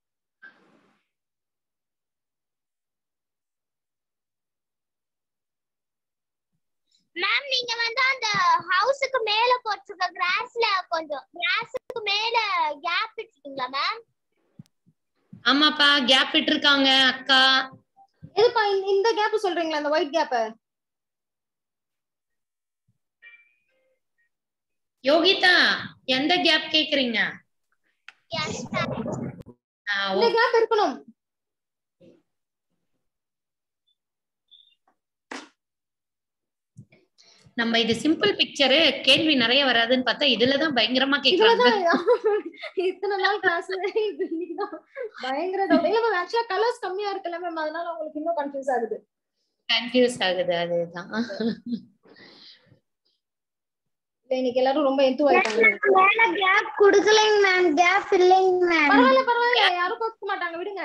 மேம் நீங்க வந்து அந்த ஹவுஸ்க்கு மேல போட்டுருக்க கிராஸ்ல கொஞ்சம் கிராஸ்க்கு மேல கேப் விட்டுட்டீங்களா மேம்? ஆமாப்பா, கேப் விட்டுருக்காங்க அக்கா. எதுப்பா இந்த கேப் சொல்றீங்களா? அந்த ஒயிட் கேப்? யோகிதா, எந்த கேப் கேக்குறீங்க? எஸ் இந்த கேப் இருக்கணும். நம்ம இது சிம்பிள் பிக்சர், கேள்வி நிறைய வராதுன்னு பார்த்தா இதுலதான் பயங்கரமா கேக்குறாங்க. இத்தனை நாள் கிளாஸ் பயங்கர டவுட். இல்ல மேம், ஆக்சுவலா கலர்ஸ் கம்மியா இருக்குல்ல மேம், அதனால உங்களுக்கு இன்னும் கன்ஃபியூஸ் ஆகுது. அதுதான். இன்னைக்கு எல்லாரும் ரொம்ப எந்து ஆயிட்டாங்க. மேல கேப் கொடுக்கலைங்க மேம். கேப் இல்லைங்க மேம். பரவாயில்ல பரவாயில்ல, யாரும் கொடுக்க மாட்டாங்க, விடுங்க.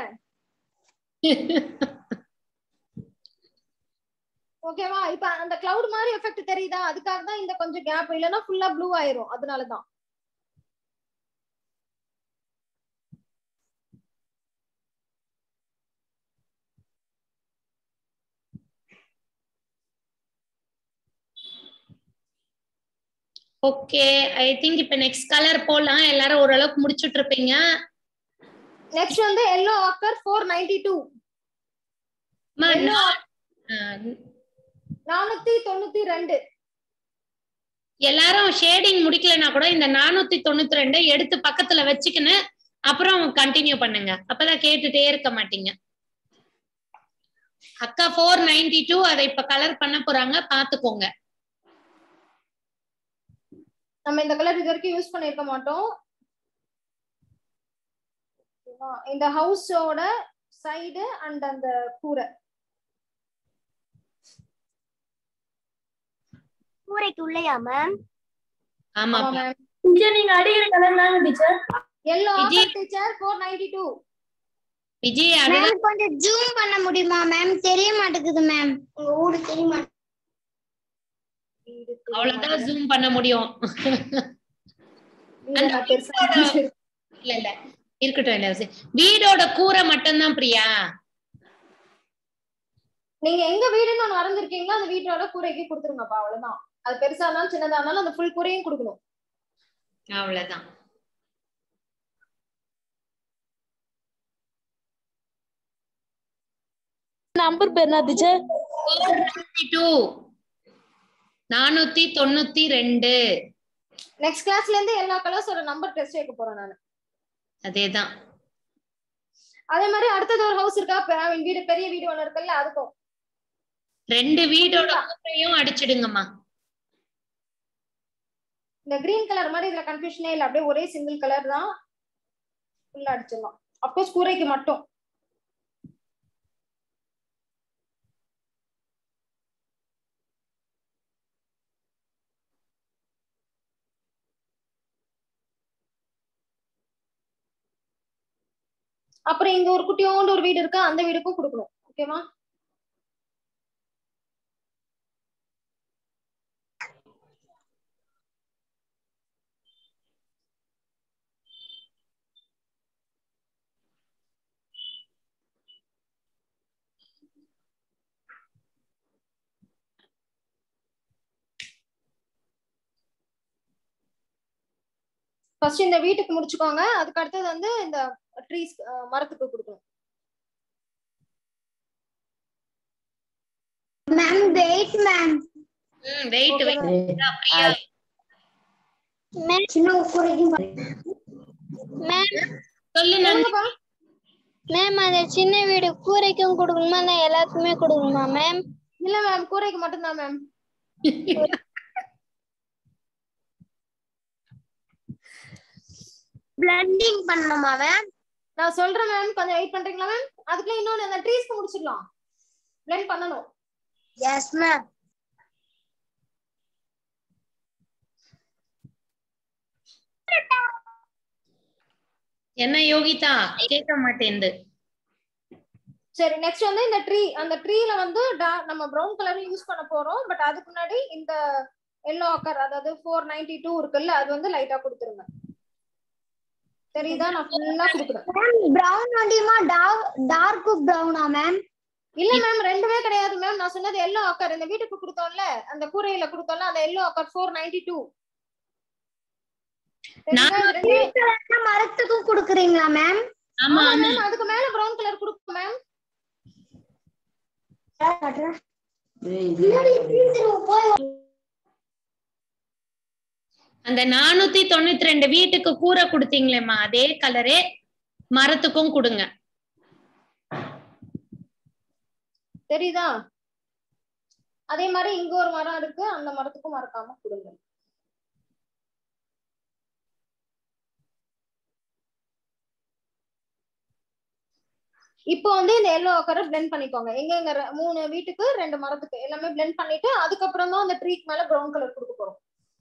ஓகேவா? இப்ப அந்த கிளவுட் மாதிரி எஃபெக்ட் தெரியுதா? அதுக்காக தான் இந்த கொஞ்சம் கேப், இல்லனா ஃபுல்லா ப்ளூ ஆயிரும். அதனால தான். ஓகே ஐ திங்க் இப்ப நெக்ஸ்ட் கலர் போலாம். எல்லாரும் ஓரளவுக்கு முடிச்சிட்டு இருப்பீங்க. நெக்ஸ்ட் வந்து எல்லோ ஆக்கர் 492 492. எல்லாரும் ஷேடிங் முடிக்கலனா கூட இந்த 492 எடுத்து பக்கத்துல வச்சுக்கின்னு அப்புறம் கண்டினியூ பண்ணுங்க. அப்பதான் கேட்டுட்டே இருக்க மாட்டீங்க. அக்கா 492 அதை இப்ப கலர் பண்ண போறாங்க, பாத்துக்கோங்க. நம்ம இந்த கலர் இது வரைக்கும் யூஸ் பண்ணிருக்க மாட்டோம். இந்த ஹவுஸோட சைடு அண்ட் அந்த கூரை கூரைக்கு உள்ளயா மேம்? ஆமா மேம். டீச்சர் நீங்க அடிக்கிற கலர் தாங்க teacher. Yellow ochre teacher 492. Vijay அதுதான் மேம் கொஞ்சம் ஜூம் பண்ண முடியுமா மேம்? தெரிய மாட்டேங்குது மேம். உங்க ஊரு தெரிய மாட்டேங்குது. அவ்வளவுதான் ஜூம் பண்ண முடியும். இல்ல இல்ல இருக்கட்டும். இல்ல வீடோட கூரை மட்டும்தான் பிரியா. நீங்க எங்க வீடுன்னு ஒண்ணு வரைஞ்சிருக்கீங்களோ அந்த வீட்டோட கூரைக்கு கொடுத்துருங்கப்பா. அவ்வளவுதான். அது பெருசா இருந்தாலும் சின்னதா இருந்தாலும் அந்த ஃபுல் கூரையும் கொடுக்கணும். அவ்வளவுதான். நம்பர் பேர் என்ன டீச்சர்? 492. நெக்ஸ்ட் கிளாஸ்ல இருந்து எல்லா கலர்ஸோட நம்பர் டெஸ்ட் வைக்க போறேன் நான். அதேதான். அதே மாதிரி அடுத்தது ஒரு ஹவுஸ் இருக்கா, வீடு பெரிய வீடு ஒண்ணு இருக்குல்ல, அதுக்கும் 2 வீடோட கூரையும் அடிச்சிடுங்கம்மா. இந்த கிரீன் கலர் மாதிரி இதுல கன்ஃபியூஷனே இல்ல, அப்படியே ஒரே சிங்கிள் கலர் தான், ஃபுல்லா அடிச்சிடலாம். அப்கோர்ஸ் கூரைக்கு மட்டும். அப்புறம் இங்க ஒரு குட்டியோண்டு ஒரு வீடு இருக்கு, அந்த வீடுக்கும் கொடுக்கணும். ஓகேவா? ஃபர்ஸ்ட் இந்த வீட்டுக்கு முடிச்சுக்கோங்க. அதுக்கு அடுத்தது வந்து இந்த ட்ரீஸ் மரத்துக்கு கொடுக்கணும். Ma'am wait ma'am. Wait wait Priya. Ma'am சின்ன கூரைக்கு மேம் சொல்லுங்க. மேம் அந்த சின்ன வீடு கூரைக்கும் கொடுக்கணுமா இல்ல எல்லாத்துக்குமே கொடுக்கணுமா மேம்? இல்ல மேம், கூரைக்கு மட்டும் தான் மேம். பிளண்டிங் பண்ணணுமா மேம்? நான் சொல்றேன் மேம், கொஞ்சம் வெயிட் பண்றீங்களா மேம்? அதுக்குள்ள இன்னொன்னு அந்த ட்ரீஸ்க்கு முடிச்சிடலாம். பிளெண்ட் பண்ணனும். Yes ma'am. என்ன யோகிதா கேட்க மாட்டேங்குது. சரி, நெக்ஸ்ட் வந்து இந்த ட்ரீ, அந்த ட்ரீல வந்து நம்ம பிரவுன் கலர் யூஸ் பண்ண போறோம். பட் அதுக்கு முன்னாடி இந்த எல்லோ ஆக்கர், அதாவது 492 இருக்குல்ல, அது வந்து லைட்டா கொடுத்துருங்க. தெரியுதா? நான் ஃபுல்லா கொடுக்குறேன். மேம் பிரவுன் வண்டியுமா டார்க் பிரவுனா மேம்? இல்ல மேம், ரெண்டுமே கிடையாது மேம். நான் சொன்னது எல்லோ ஆக்கர். இந்த வீட்டுக்கு கொடுத்தோம்ல, அந்த கூரையில கொடுத்தோம்ல, அந்த எல்லோ ஆக்கர் 492. மரத்துக்கும் கொடுக்குறீங்களா மேம்? ஆமா மேம், அதுக்கு மேல பிரவுன் கலர் கொடுப்போம் மேம். அந்த 492 வீட்டுக்கு கூரை கொடுத்தீங்களேம்மா, அதே கலரே மரத்துக்கும் கொடுங்க. தெரியுதா? அதே மாதிரி இங்க ஒரு மரம் இருக்கு, அந்த மரத்துக்கும் மறக்காம கொடுங்க. இப்போ வந்து இந்த எல்லோ கலர் பிளெண்ட் பண்ணிக்கோங்க. எங்க 3 வீட்டுக்கு 2 மரத்துக்கு எல்லாமே பிளெண்ட் பண்ணிட்டு அதுக்கப்புறம் தான் அந்த ட்ரீக்கு மேல பிரவுன் கலர் கொடுக்க போறோம்.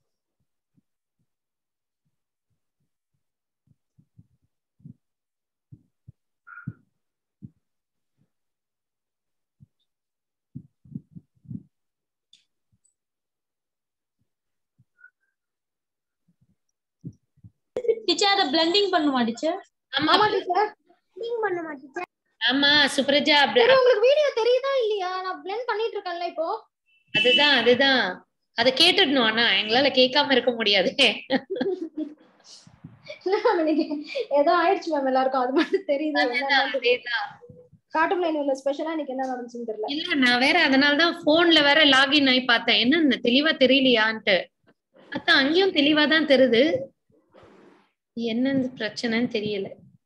டீச்சர் அத பிளெண்டிங் பண்ணுமா டீச்சர்? ஆமா டீச்சர். பிளெண்டிங் பண்ண மாட்டீங்க. ஆமா சுப்ரஜா. உங்களுக்கு வீடியோ தெரியுதா இல்லையா? நான் பிளெண்ட் பண்ணிட்டு இருக்கேன்ல இப்போ. அதுதான் அத கேட்டுடணும். ஆனா எங்களால கேட்காம இருக்க முடியாது. இல்ல மேம் இன்னைக்கு ஏதோ ஆயிடுச்சு மேம் எல்லாருக்கும். அது மட்டும் தெரியுது. என்னன்னு தெரியல. காட்டும் லைன்ல ஸ்பெஷலா இன்னைக்கு என்ன நடந்துச்சுன்னு தெரியல. இல்ல நான் வேற அதனாலதான் போன்ல வேற லாகின் ஆகி பார்த்தேன். என்ன தெளிவா தெரியலையான்ட்டு. அதான் அங்கேயும் தெளிவா தான் தெரியுது. என்னன்னு பிரச்சனைன்னு தெரியல.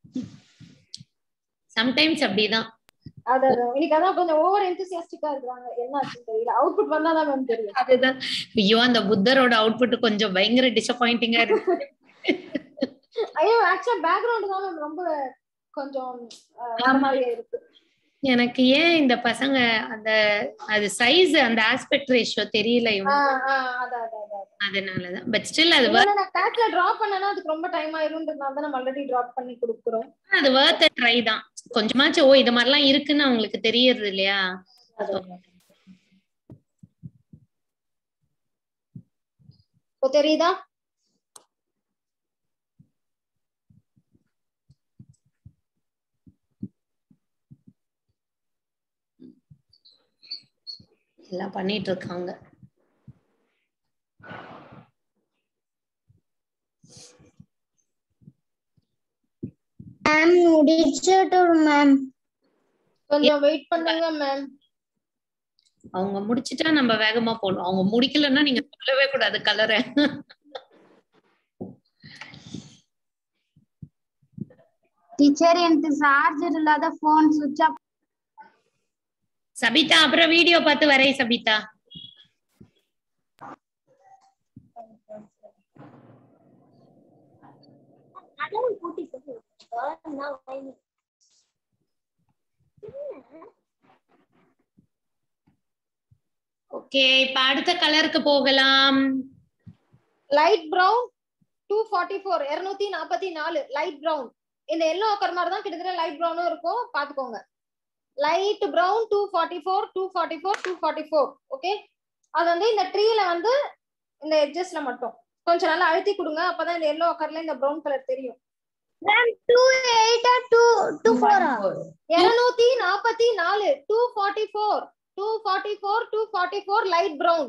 சம்டைம்ஸ் அப்படிதான். அதான் இன்னைக்கு அதான் கொஞ்சம் ஓவர் என்தூசியாஸ்டிக்கா இருக்காங்க. என்ன ஆச்சுன்னு தெரியல. அவுட்புட் வந்தாதான் மேம் தெரியும். அதுதான். ஐயோ அந்த புத்தரோட அவுட்புட் கொஞ்சம் பயங்கர டிசப்பாயிண்டிங்கா இருக்கு. ஐயோ ஆக்சுவலா பேக்ரவுண்ட் தான் மேம் ரொம்ப கொஞ்சம் வேற மாதிரியே இருக்கு. எனக்கு ஏன் இந்த பசங்க அந்த அது சைஸ் அந்த ஆஸ்பெக்ட் ரேஷியோ தெரியல அதனாலதான். பட் ஸ்டில் அது நான் கிளாஸ்ல டிராப் பண்ணனா அதுக்கு ரொம்ப டைம் ஆயிரும்ன்றதுனால தான் நம்ம ஆல்ரெடி டிராப் பண்ணி கொடுக்குறோம். அது வர்த் a ட்ரை தான். கொஞ்சமாச்சும் ஓ இது மாதிரிலாம் இருக்குன்னு அவங்களுக்கு தெரியறது இல்லையா? இப்போ தெரியுதா? எல்லாம் பண்ணிட்டு இருக்காங்க. மேம் முடிச்சிட்டோம் மேம். கொஞ்சம் வெயிட் பண்ணுங்க மேம். அவங்க முடிச்சிட்டா நம்ம வேகமா போகணும். அவங்க முடிக்கலன்னா நீங்க சொல்லவே கூடாது கலரை. டீச்சர் எனக்கு சார்ஜர் இல்லாத போன் சுவிட்ச் ஆஃப். சபிதா அப்புறம் வீடியோ பார்த்து வரை சபிதா. ஓகே இப்ப அடுத்த கலருக்கு போகலாம். Light brown 244 244 light brown. இந்த எல்லோ ஆக்கர் மாதிரி தான் கிட்டத்தட்ட லைட் பிரவுனும் இருக்கும். பாத்துக்கோங்க. Light brown 244 244 244. ஓகே அது வந்து இந்த ட்ரீல வந்து இந்த எட்ஜஸ்ல மட்டும் கொஞ்சம் நல்லா அழுத்தி கொடுங்க. அப்பதான் இந்த எல்லோ ஆக்கர்ல இந்த பிரவுன் கலர் தெரியும். Ma'am 28 224 244 244 244 244 light brown.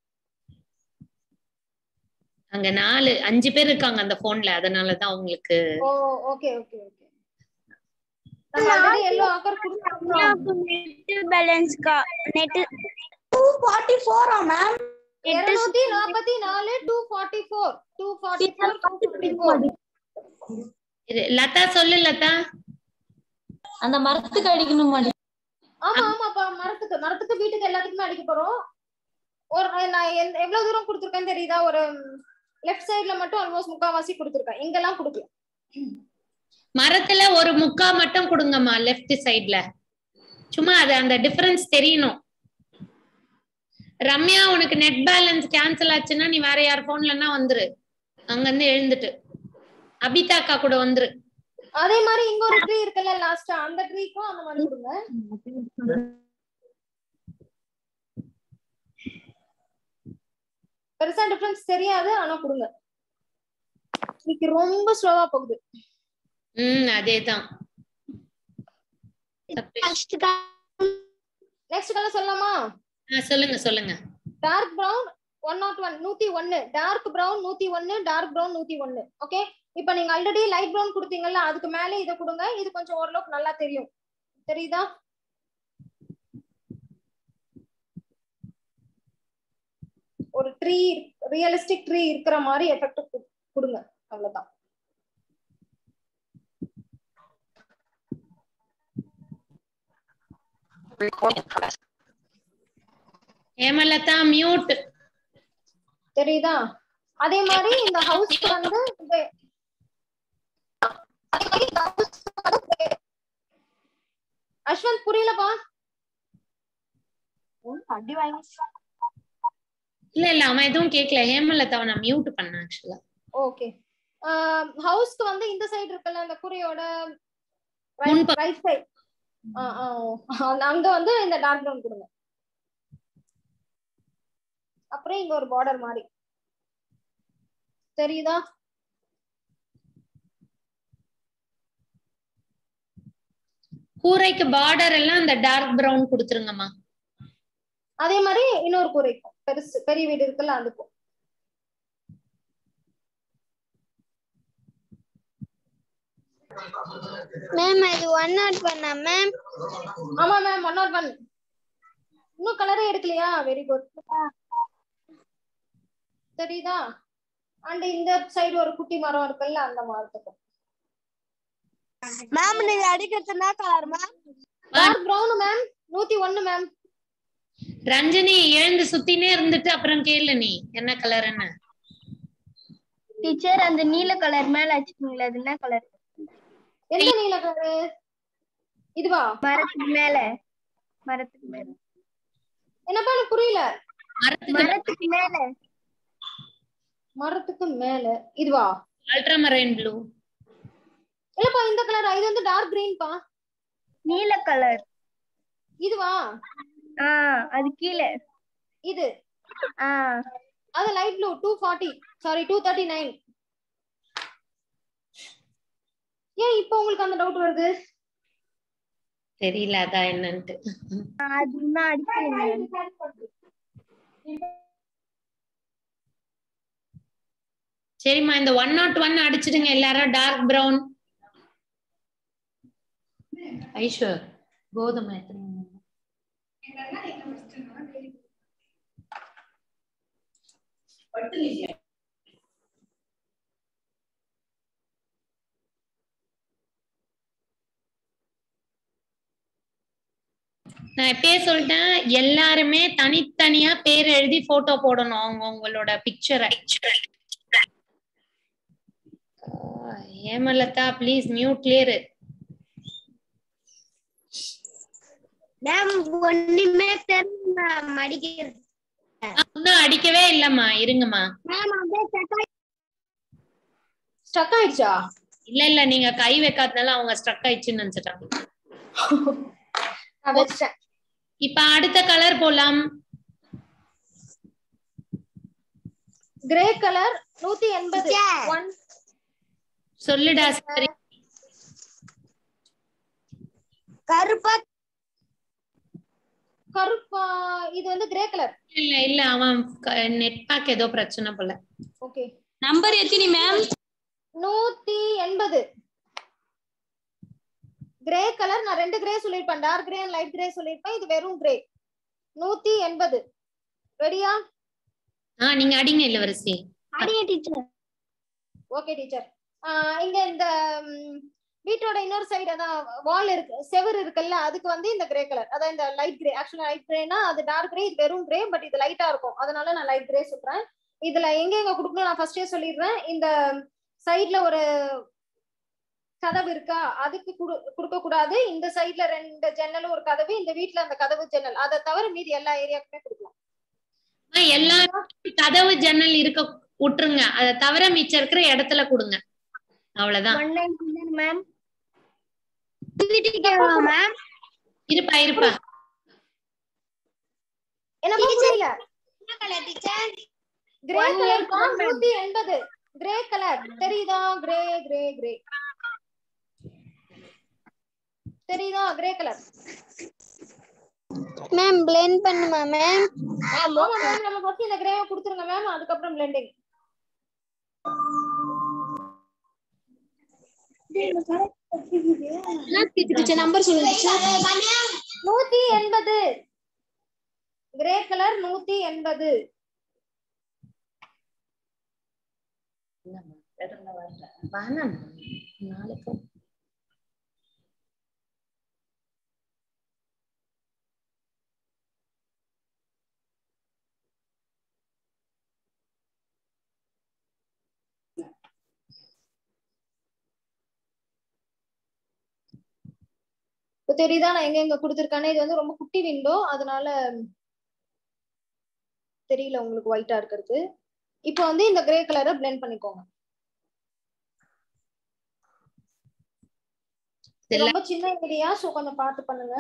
அங்க 5 பேர் இருக்காங்க அந்த போன்ல. அதனாலதான் உங்களுக்கு. Oh okay okay okay. நம்ம ஆல்ரெடி எல்லோ ஆக்கர் கொடுத்துட்டோம். நெட் பேலன்ஸ் கா நெட் 244 மேம். 244 244 244 லதா சொல்லு லதா. அந்த மரத்துக்கு அடிக்கணும் மாடி. ஆமா ஆமாப்பா மரத்துக்கு வீட்டுக்கு எல்லாத்துக்குமே அடிக்க போறோம். ஒரு நான் எவ்வளவு தூரம் கொடுத்துருக்கேன்னு தெரியுதா? ஒரு லெஃப்ட் சைடுல மட்டும் ஆல்மோஸ்ட் முக்காவாசி கொடுத்துருக்கேன். இங்கெல்லாம் கொடுக்கல. மரத்துல ஒரு முக்கா மட்டும் கொடுங்கம்மா லெஃப்ட் சைடுல. சும்மா அது அந்த டிஃபரன்ஸ் தெரியணும். ரம்யா உனக்கு நெட் பேலன்ஸ் கேன்சல் ஆச்சுன்னா நீ வேற யார் போன்லன்னா வந்துரு. அங்க இருந்து எழுந்துட்டு அபிதா அக்கா கூட வந்துரு. அதே மாதிரி இங்க ஒரு ட்ரீ இருக்குல்ல லாஸ்டா அந்த ட்ரீக்கும் அந்த மாதிரி கொடுங்க. பெருசா டிஃபரன்ஸ் தெரியாது ஆனா கொடுங்க. இன்னைக்கு ரொம்ப ஸ்லோவா போகுது. அதேதான். நெக்ஸ்ட் கலர் சொல்லலாமா? சொல்லுங்க சொல்லுங்க. Dark brown 101 101 dark brown 101 dark brown 101. Okay இப்போ நீங்க ஆல்ரெடி லைட் பிரவுன் கொடுத்தீங்கல்ல அதுக்கு மேலே இத கொடுங்க. இது கொஞ்சம் ஓரளவுக்கு நல்லா தெரியும். தெரியுதா? ஒரு ட்ரீ ரியலிஸ்டிக் ட்ரீ இருக்கிற மாதிரி எஃபெக்ட் கொடுங்க. அவ்வளவுதான். ஹேமலதா மியூட். தெரியுதா? அதே மாதிரி இந்த ஹவுஸ்க்கு வந்து அஸ்வந்த் புரியலப்பா. அடி வாங்கி இல்ல அவன் எதுவும் கேட்கல. ஹேமலதாவை நான் மியூட் பண்ணேன் ஆக்சுவலா. ஓகே ஹவுஸ்க்கு வந்து இந்த சைடு இருக்குல்ல அந்த கூரையோட ரைட் சைடு அங்க வந்து இந்த டார்க் பிரவுன் கொடுங்க. அப்புறம் இங்க ஒரு பார்டர் மாதிரி தெரியுதா? கூரைக்கு பார்டர் எல்லாம் அந்த டார்க் பிரவுன் கொடுத்துருங்கம்மா. அதே மாதிரி இன்னொரு கூரைக்கும் பெருசு பெரிய வீடு இருக்குல்ல அதுக்கும். மேம் இது 101 மேம்? ஆமா மேம் 101. இன்னும் கலரே எடுக்கலையா? Very good. தெரியுதா? அண்ட் இந்த சைடு ஒரு குட்டி மரம் இருக்குல்ல அந்த மரத்துக்கும். மேம் நீங்க அடிக்கிறது என்ன colour ma'am? Dark brown ma'am. 101 ma'am. Ranjani எழுந்து சுத்தினே இருந்துட்டு அப்புறம் கேளு நீ என்ன கலர்னு. டீச்சர் அந்த நீல கலர் மேல வச்சுக்கீங்களா, அது என்ன கலர்? எந்த நீல கலரு? இதுவா? மரத்துக்கு மேல. மரத்துக்கு மேல. என்னப்பா எனக்கு புரியல. மரத்துக்கு மேல. மரத்துக்கு மேல இதுவா? Ultramarine blue. இல்லப்பா இந்த கலர். இது வந்து டார்க் கிரீன் பா. நீல கலர். இதுவா? அது கீழே. இது அது லைட் ப்ளூ 240 சாரி 239. ஏன் இப்போ உங்களுக்கு அந்த டவுட் வருது? தெரியல அதான் என்னன்ட்டு. அது இன்னும் அடிக்கல. சரிம்மா இந்த 101 அடிச்சிடுங்க எல்லாரும். Dark brown. ஐஷு கோதுமை நான் எப்பயே சொல்லிட்டேன், எல்லாருமே தனித்தனியா பேர் எழுதி போட்டோ போடணும் அவங்க உங்களோட பிக்சரை. ஏமலதா ப்ளீஸ் மியூட்லயே இரு. மேம் ஒண்ணுமே தெரியல அடிக்கிறது. இன்னும் அடிக்கவே இல்லம்மா, இருங்கம்மா. மேம் அப்படியே ஸ்டக் ஆயிடுச்சா? இல்ல நீங்க கை வைக்காதனால அவங்க ஸ்ட்ரக் ஆயிடுச்சுன்னு நினைச்சிட்டாங்க. நான் வச்சிட்டேன். இப்ப அடுத்த கலர் போலாம். Grey colour 180. சொல்லுடா சரி. கருப்பா கருப்பா? இது வந்து கிரே கலர். இல்ல அவன் நெட் பேக் ஏதோ பிரச்சனை போல. ஓகே. நம்பர் எத்தனை மேம்? 180. Grey colour. நான் ரெண்டு கிரே சொல்லிருப்பேன், dark grey and light grey சொல்லிருப்பேன். இது வெறும் கிரே. 180. ரெடியா? நீங்க அடிங்க இளவரசி. அடிங்க டீச்சர். Okay teacher. இங்க இந்த வீட்டோட இன்னொரு சைடு அதான் வால் இருக்கு, செவர் இருக்குல்ல, அதுக்கு வந்து இந்த கிரே கலர், அதான் இந்த லைட் கிரே. ஆக்சுவலா லைட் கிரேனா அது டார்க் கிரே, இது வெறும் கிரே, பட் இது லைட்டா இருக்கும், அதனால நான் லைட் கிரே சொல்றேன். இதுல எங்க கொடுக்கணும் நான் ஃபர்ஸ்டே சொல்லிடுறேன். இந்த சைட்ல ஒரு கதவு இருக்கா, அதுக்கு கொடுக்க கூடாது. இந்த சைட்ல 2 ஜன்னலும் ஒரு கதவு, இந்த வீட்ல அந்த கதவு ஜன்னல், அதை தவிர மீதி எல்லா ஏரியாக்குமே கொடுக்கலாம். எல்லா கதவு ஜன்னல் இருக்க விட்டுருங்க, அதை தவிர மிச்சம் இருக்கிற இடத்துல கொடுங்க, அவ்வளவுதான். மேம் இருப்பா என்ன புரியல? Grey colour 180. கிரே கலர் தெரியுதா? கிரே கிரே கிரே தெரியுதா? Grey colour. மேம் blend பண்ணுமா மேம்? ஆமா மேம், நம்ம ஃபர்ஸ்ட் இந்த கிரேவை கொடுத்துருங்க மேம், அதுக்கு அப்புறம் blending. நம்பர் சொல்லுங்க. 180. Grey colour 180. நாளைக்கு தெரியுதா நான் எங்க கொடுத்திருக்கேன்னு? இது வந்து ரொம்ப குட்டி விண்டோ, அதனால தெரியல உங்களுக்கு ஒயிட்டா இருக்கிறது. இப்போ வந்து இந்த கிரே கலரை blend பண்ணிக்கோங்க. ரொம்ப சின்ன ஏரியா, சோ கொஞ்சம் பார்த்து பண்ணுங்க.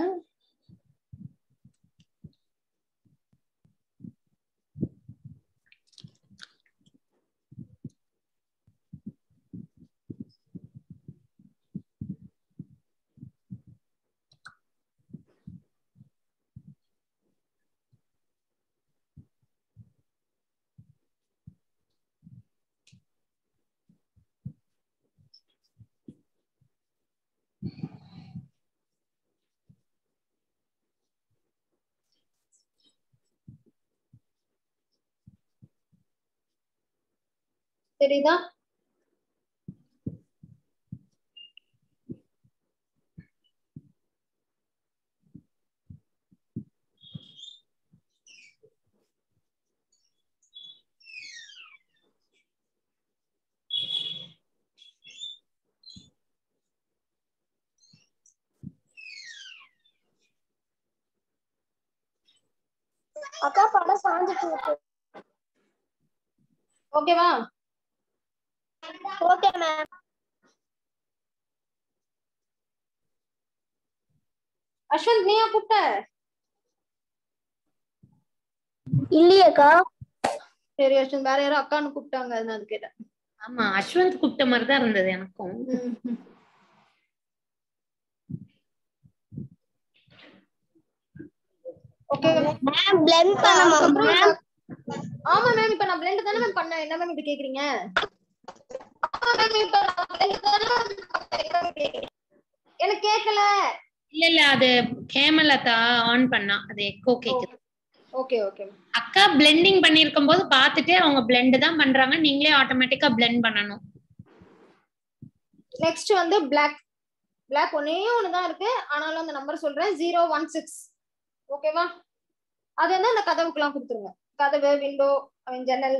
தெரியுதா? அக்கா படம் சாஞ்சிட்டு இருக்கு. ஓகேவா? Okay ma'am. அஸ்வந்த் நீயா கூப்பிட்ட? இல்லையேக்கா. சரி அஸ்வந்த், வேற யாரோ அக்கான்னு கூப்பிட்டாங்க, அதனால கேட்டேன். ஆமா, அஸ்வந்த் கூப்பிட்ட மாதிரி தான் இருந்தது எனக்கும். ஓகே மேம் blend பண்ணனுமா? ஆமா மேம், இப்ப நான் blend தான மேம் பண்ணேன். என்ன மேம் இப்படி கேக்குறீங்க? எனக்கு கேக்கல. இல்ல அது ஹேமலதா ஆன் பண்ணா, அது எக்கோ கேக்குது. Okay okay. அக்கா பிளெண்டிங் பண்ணிருக்கும் போது பாத்துட்டு அவங்க பிளெண்ட் தான் பண்றாங்க, நீங்களே ஆட்டோமேட்டிக்கா பிளெண்ட் பண்ணணும். நெக்ஸ்ட் வந்து பிளாக். பிளாக் ஒன்னே ஒண்ணுதான் இருக்கு, ஆனாலும் அந்த நம்பர் சொல்றேன் 016. ஓகேவா? அது வந்து அந்த கதவுக்குலாம் கொடுத்துருங்க. கதவு, விண்டோ, ஜன்னல்.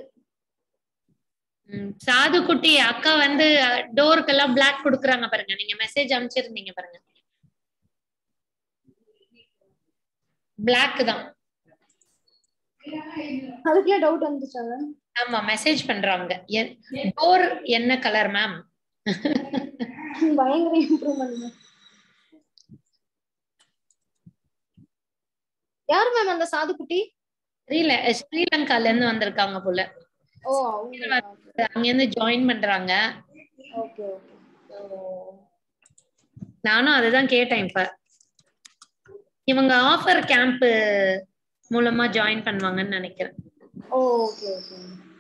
சாது குட்டி அக்கா வந்து டோருக்கெல்லாம் பிளாக் கொடுக்குறாங்க பாருங்க, நீங்க மெசேஜ் அனுப்பிச்சிருந்தீங்க பாருங்க. பிளாக் தான். அதுக்குள்ள டவுட் வந்துச்சாங்க? ஆமா, மெசேஜ் பண்றாங்க. டோர் என்ன கலர் மேம்? பயங்கர இம்ப்ரூவ்மென்ட். யார் மேம் அந்த சாது குட்டி? தெரியல, ஸ்ரீலங்கால இருந்து வந்திருக்காங்க போல. ஓ அவங்க அங்க இருந்து ஜாயின் பண்றாங்க. Okay okay. நானும் அதுதான் கேட்டேன். இப்ப இவங்க ஆஃபர் கேம்ப் மூலமா ஜாயின் பண்ணுவாங்கன்னு நினைக்கிறேன். Okay okay.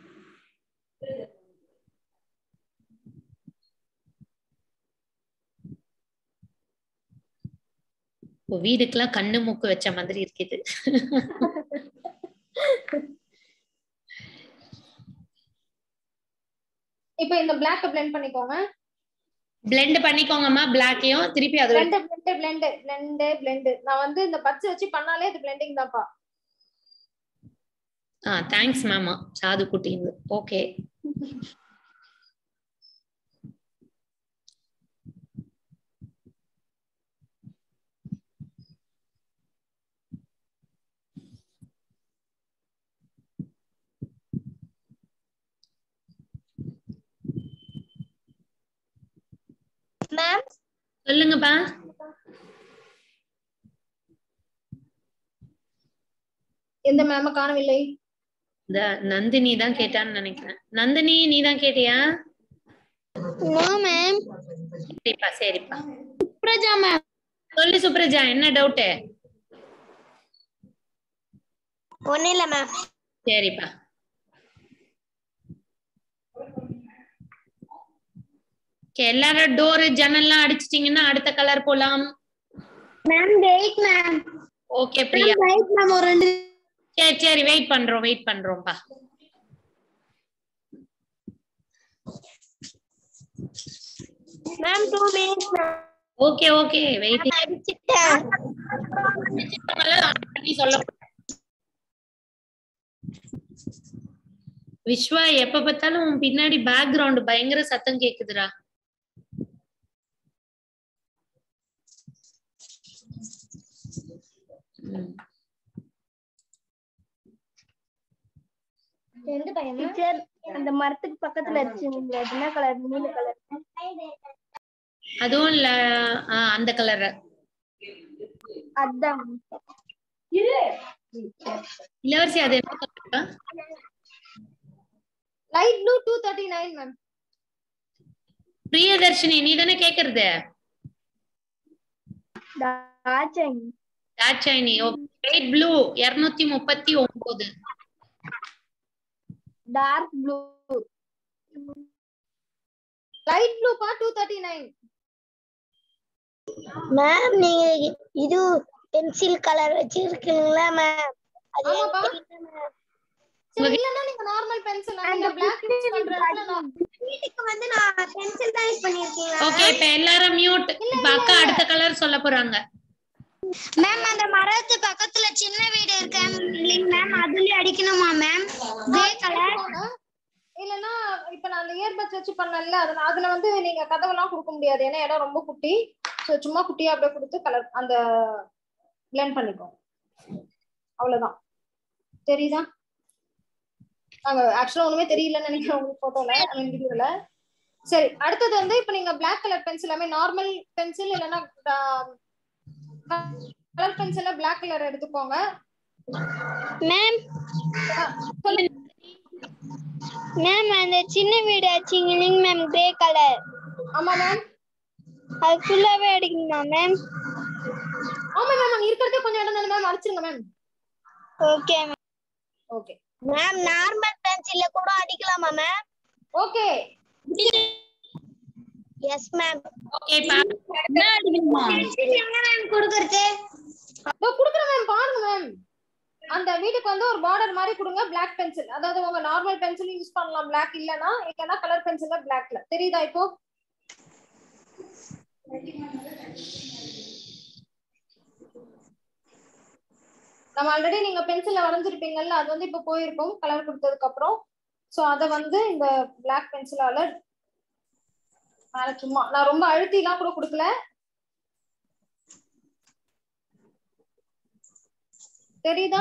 வீடுக்கெல்லாம் கண்ணு மூக்கு வச்ச மாதிரி இருக்குது. இப்போ இந்த black blend பண்ணிக்கோங்க. blend பண்ணிக்கோங்கம்மா blackையும் திருப்பி அது blend. நான் வந்து இந்த பச்சை வச்சு பண்ணாலே இது blending தான்ப்பா. தேங்க்ஸ் மேமா சாது குட்டி. ஓகே. மேம் சொல்லுங்கப்பா. எந்த மேம காணவில்லை? இந்த நந்தினி தான் கேட்டான்னு நினைக்கிறேன். நந்தினி நீ தான் கேட்டியா? No ma'am. சரிப்பா சரிப்பா. சுப்ரஜா மேம். சொல்லு சுப்ரஜா, என்ன டவுட்? ஒண்ணு இல்ல மேம். சரிப்பா. எல்லாரும் டோர் ஜன்னல்லாம் அடிச்சிட்டீங்கன்னா அடுத்த கலர் போலாம். Ma'am wait ma'am. Okay Priya. Wait ma'am ஒரு ரெண்டு. சரி சரி வெயிட் பண்றோம்ப்பா. Ma'am 2 minutes ma'am. Okay okay wait. அடிச்சிட்டேன். சொல்ல விஸ்வா, எப்ப பார்த்தாலும் உன் பின்னாடி பேக்ரவுண்ட் பயங்கர சத்தம் கேக்குதுடா. எந்த பையன்? டீச்சர் அந்த மரத்துக்கு பக்கத்துல இருந்துச்சு, என்ன கலர்? நீல கலர். அதுவும் இல்ல, அந்த கலர். அதான் இளவரசி அது என்ன colour? Light blue 239 ma'am. Priyadharshini நீ தானே கேக்குறது? Dakshayini. Light blue 239. Dark blue. Light blue பா 239. மேம் நீங்க இது பென்சில் கலர் வச்சிருக்கீங்களா மேம்? அது ஆமாப்பா. சரி இல்லன்னா நீங்க நார்மல் பென்சில், நீங்க Black யூஸ் பண்றதுல நான் இப்ப எல்லாரும் மியூட். இப்ப அக்கா அடுத்த கலர் சொல்ல போறாங்க. மேம் அந்த மரத்து பக்கத்துல சின்ன வீடு இருக்கு மேம், அதுலயே அடிக்கணுமா மேம்? Grey colour. இல்லனா இப்ப நான் அந்த இயர்பட்ஸ் வச்சு பண்ணல, அதுல வந்து நீங்க கதவெல்லாம் கொடுக்க முடியாது, ஏன்னா இடம் ரொம்ப குட்டி. சோ சும்மா குட்டியா அப்படியே கொடுத்து கலர் அந்த பிளெண்ட் பண்ணிக்கோ, அவ்வளவுதான். தெரியுதா? அங்க ஆக்சுவலா ஒண்ணுமே தெரியலன்னு நினைக்கிறேன் உங்களுக்கு போட்டோல, ஐ மீன் வீடியோல. சரி, அடுத்தது வந்து இப்ப நீங்க black colour pencil, I mean normal pencil இல்லனா கலர் பென்சில்ல பிளாக் கலர் எடுத்துக்கோங்க. மேம் மேம் அந்த சின்ன வீடு ஆச்சுங்க மேம், கிரே கலர். ஆமா மேம். அது ஃபுல்லாவே அடிக்கணுமா மேம்? ஆமா மேம், அங்க இருக்கிறதே கொஞ்சம் இடம் தானே மேம், அடிச்சிருங்க ma'am. Okay ma'am. Okay ma'am normal பென்சில்ல கூட அடிக்கலாமா ma'am? Okay yes ma'am. Okay பா, என்ன அடிக்கணுமா? பென்சில் எங்க மேம் கொடுக்கிறது? இதோ குடுக்குறேன் மேம், பாருங்க மேம். அந்த வீட்டுக்கு வந்து ஒரு பார்டர் மாதிரி கொடுங்க, பிளாக் பென்சில். அதாவது உங்க நார்மல் பென்சில் யூஸ் பண்ணலாம் பிளாக் இல்லனா, இல்லனா கலர் பென்சில்ல பிளாக்ல. தெரியுதா இப்போ? நம்ம ஆல்ரெடி நீங்க பென்சில்ல வரைஞ்சிருப்பீங்கல்ல, அது வந்து இப்ப போயிருக்கும் கலர் கொடுத்ததுக்கு அப்புறம். சோ அத வந்து இந்த பிளாக் பென்சிலால மேல சும்மா, நான் ரொம்ப அழுத்திலாம் கூட கொடுக்கல. தெரியுதா?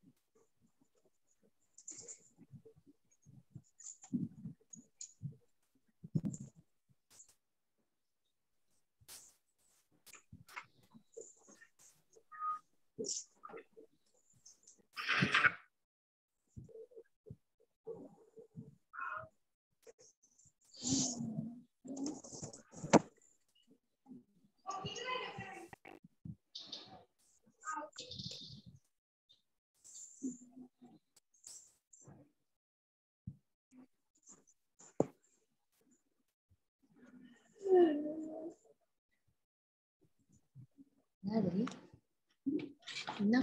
என்ன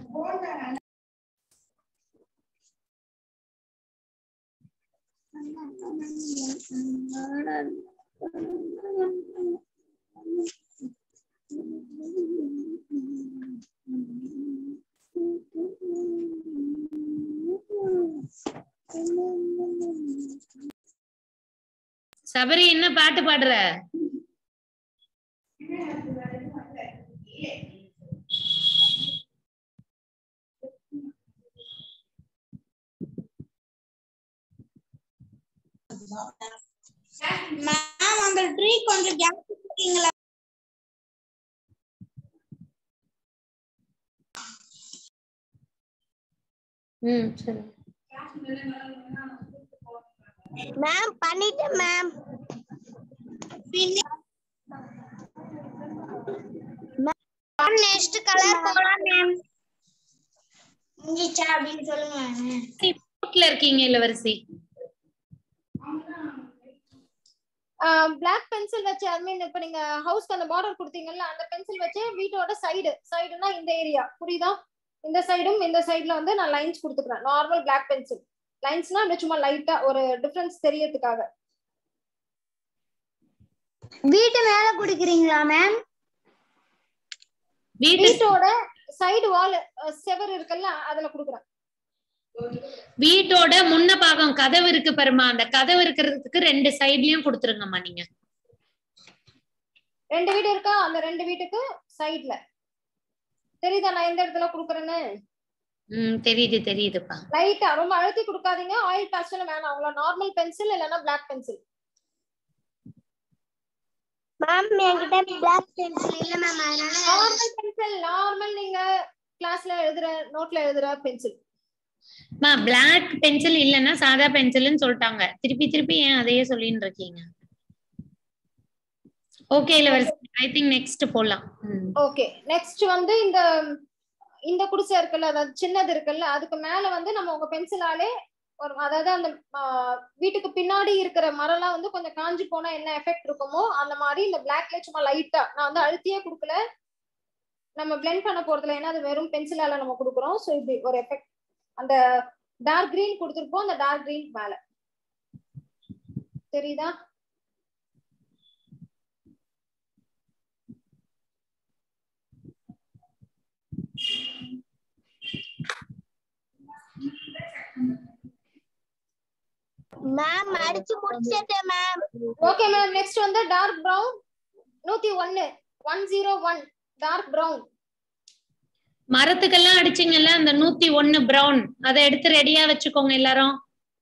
சபரி, என்ன பாட்டு பாடுற? மேம் அந்த ட்ரீ கொஞ்சம் கேப் கொடுக்கீங்களா? சரி மேம் பண்ணிட்டேன் மேம். நெக்ஸ்ட் கலர் போலாம் மேம். முடிஞ்சா அப்படின்னு சொல்லுங்க. மியூட்ல இருக்கீங்க இளவரசி. பிளாக் பென்சில் வச்சு, ஐ மீன் இப்ப நீங்க ஹவுஸ்க்கு அந்த பார்டர் கொடுத்தீங்கல்ல, அந்த பென்சில் வச்சு வீட்டோட சைடுனா இந்த ஏரியா, புரியுதா? இந்த சைடும் இந்த சைடுல வந்து நான் லைன்ஸ் கொடுத்துக்கிறேன். நார்மல் பிளாக் பென்சில் லைன்ஸ்னா அப்படியே சும்மா லைட்டா ஒரு டிஃபரன்ஸ் தெரியறதுக்காக. வீட்டு மேல குடிக்கிறீங்களா மேம்? வீட்டோட சைடு வால் செவர் இருக்குல்ல, அதுல குடுக்குறேன். வீட்டோட முன்ன பாகம் கதவு இருக்கு பாருமா, அந்த கதவு இருக்கிறதுக்கு ரெண்டு சைட்லயும் கொடுத்துருங்கம்மா. நீங்க ரெண்டு வீடு இருக்கா, அந்த ரெண்டு வீட்டுக்கு சைடுல தெரியுதா நான் எந்த இடத்துல குடுக்குறேன்னு? தெரியுதுப்பா. லைட்டா, ரொம்ப அழுத்தி கொடுக்காதீங்க. ஆயில் பேஸ்டல் வேணாம், அவ்வளவு நார்மல் பென்சில் இல்லனா பிளாக் பென்சில். மேம் என்கிட்ட பிளாக் பென்சில் இல்ல மேம், அதனால நார்மல் பென்சில், நார்மல் நீங்க கிளாஸ்ல எழுதுற நோட்ல எழுதுற பென்சில். பிளாக் பென்சில் இல்லன்னா சாதா பென்சில்னு சொல்லிட்டாங்க, திருப்பி ஏன் அதையே சொல்லிட்டு இருக்கீங்க? Okay Ilavarasi, I think next போலாம். ஓகே, நெக்ஸ்ட் வந்து இந்த குடிசை இருக்குல்ல, அதாவது சின்னது இருக்குல்ல, அதுக்கு மேல வந்து நம்ம உங்க பென்சிலாலே ஒரு, அதாவது அந்த வீட்டுக்கு பின்னாடி இருக்கிற மரம்லாம் வந்து கொஞ்சம் காஞ்சி போனா என்ன எஃபெக்ட் இருக்குமோ அந்த மாதிரி இந்த பிளாக்ல சும்மா லைட்டா, நான் வந்து அழுத்தியே கொடுக்கல, நம்ம பிளெண்ட் பண்ண போறதுல, ஏன்னா அது வெறும் பென்சிலால நம்ம கொடுக்குறோம். ஸோ இப்படி ஒரு எஃபெக்ட், அந்த டார்க் கிரீன் கொடுத்துருப்போம், அந்த டார்க் கிரீன் மேல தெரியுதா? மேம் அடிச்சு முடிச்சிட்டேன் மேம். Okay ma'am. நெக்ஸ்ட் வந்து டார்க் பிரவுன் 101 101 டார்க் பிரவுன். மரத்துக்கெல்லாம் அடிச்சிங்கல்ல அந்த 101 பிரவுன், அதை எடுத்து ரெடியா வச்சுக்கோங்க எல்லாரும்.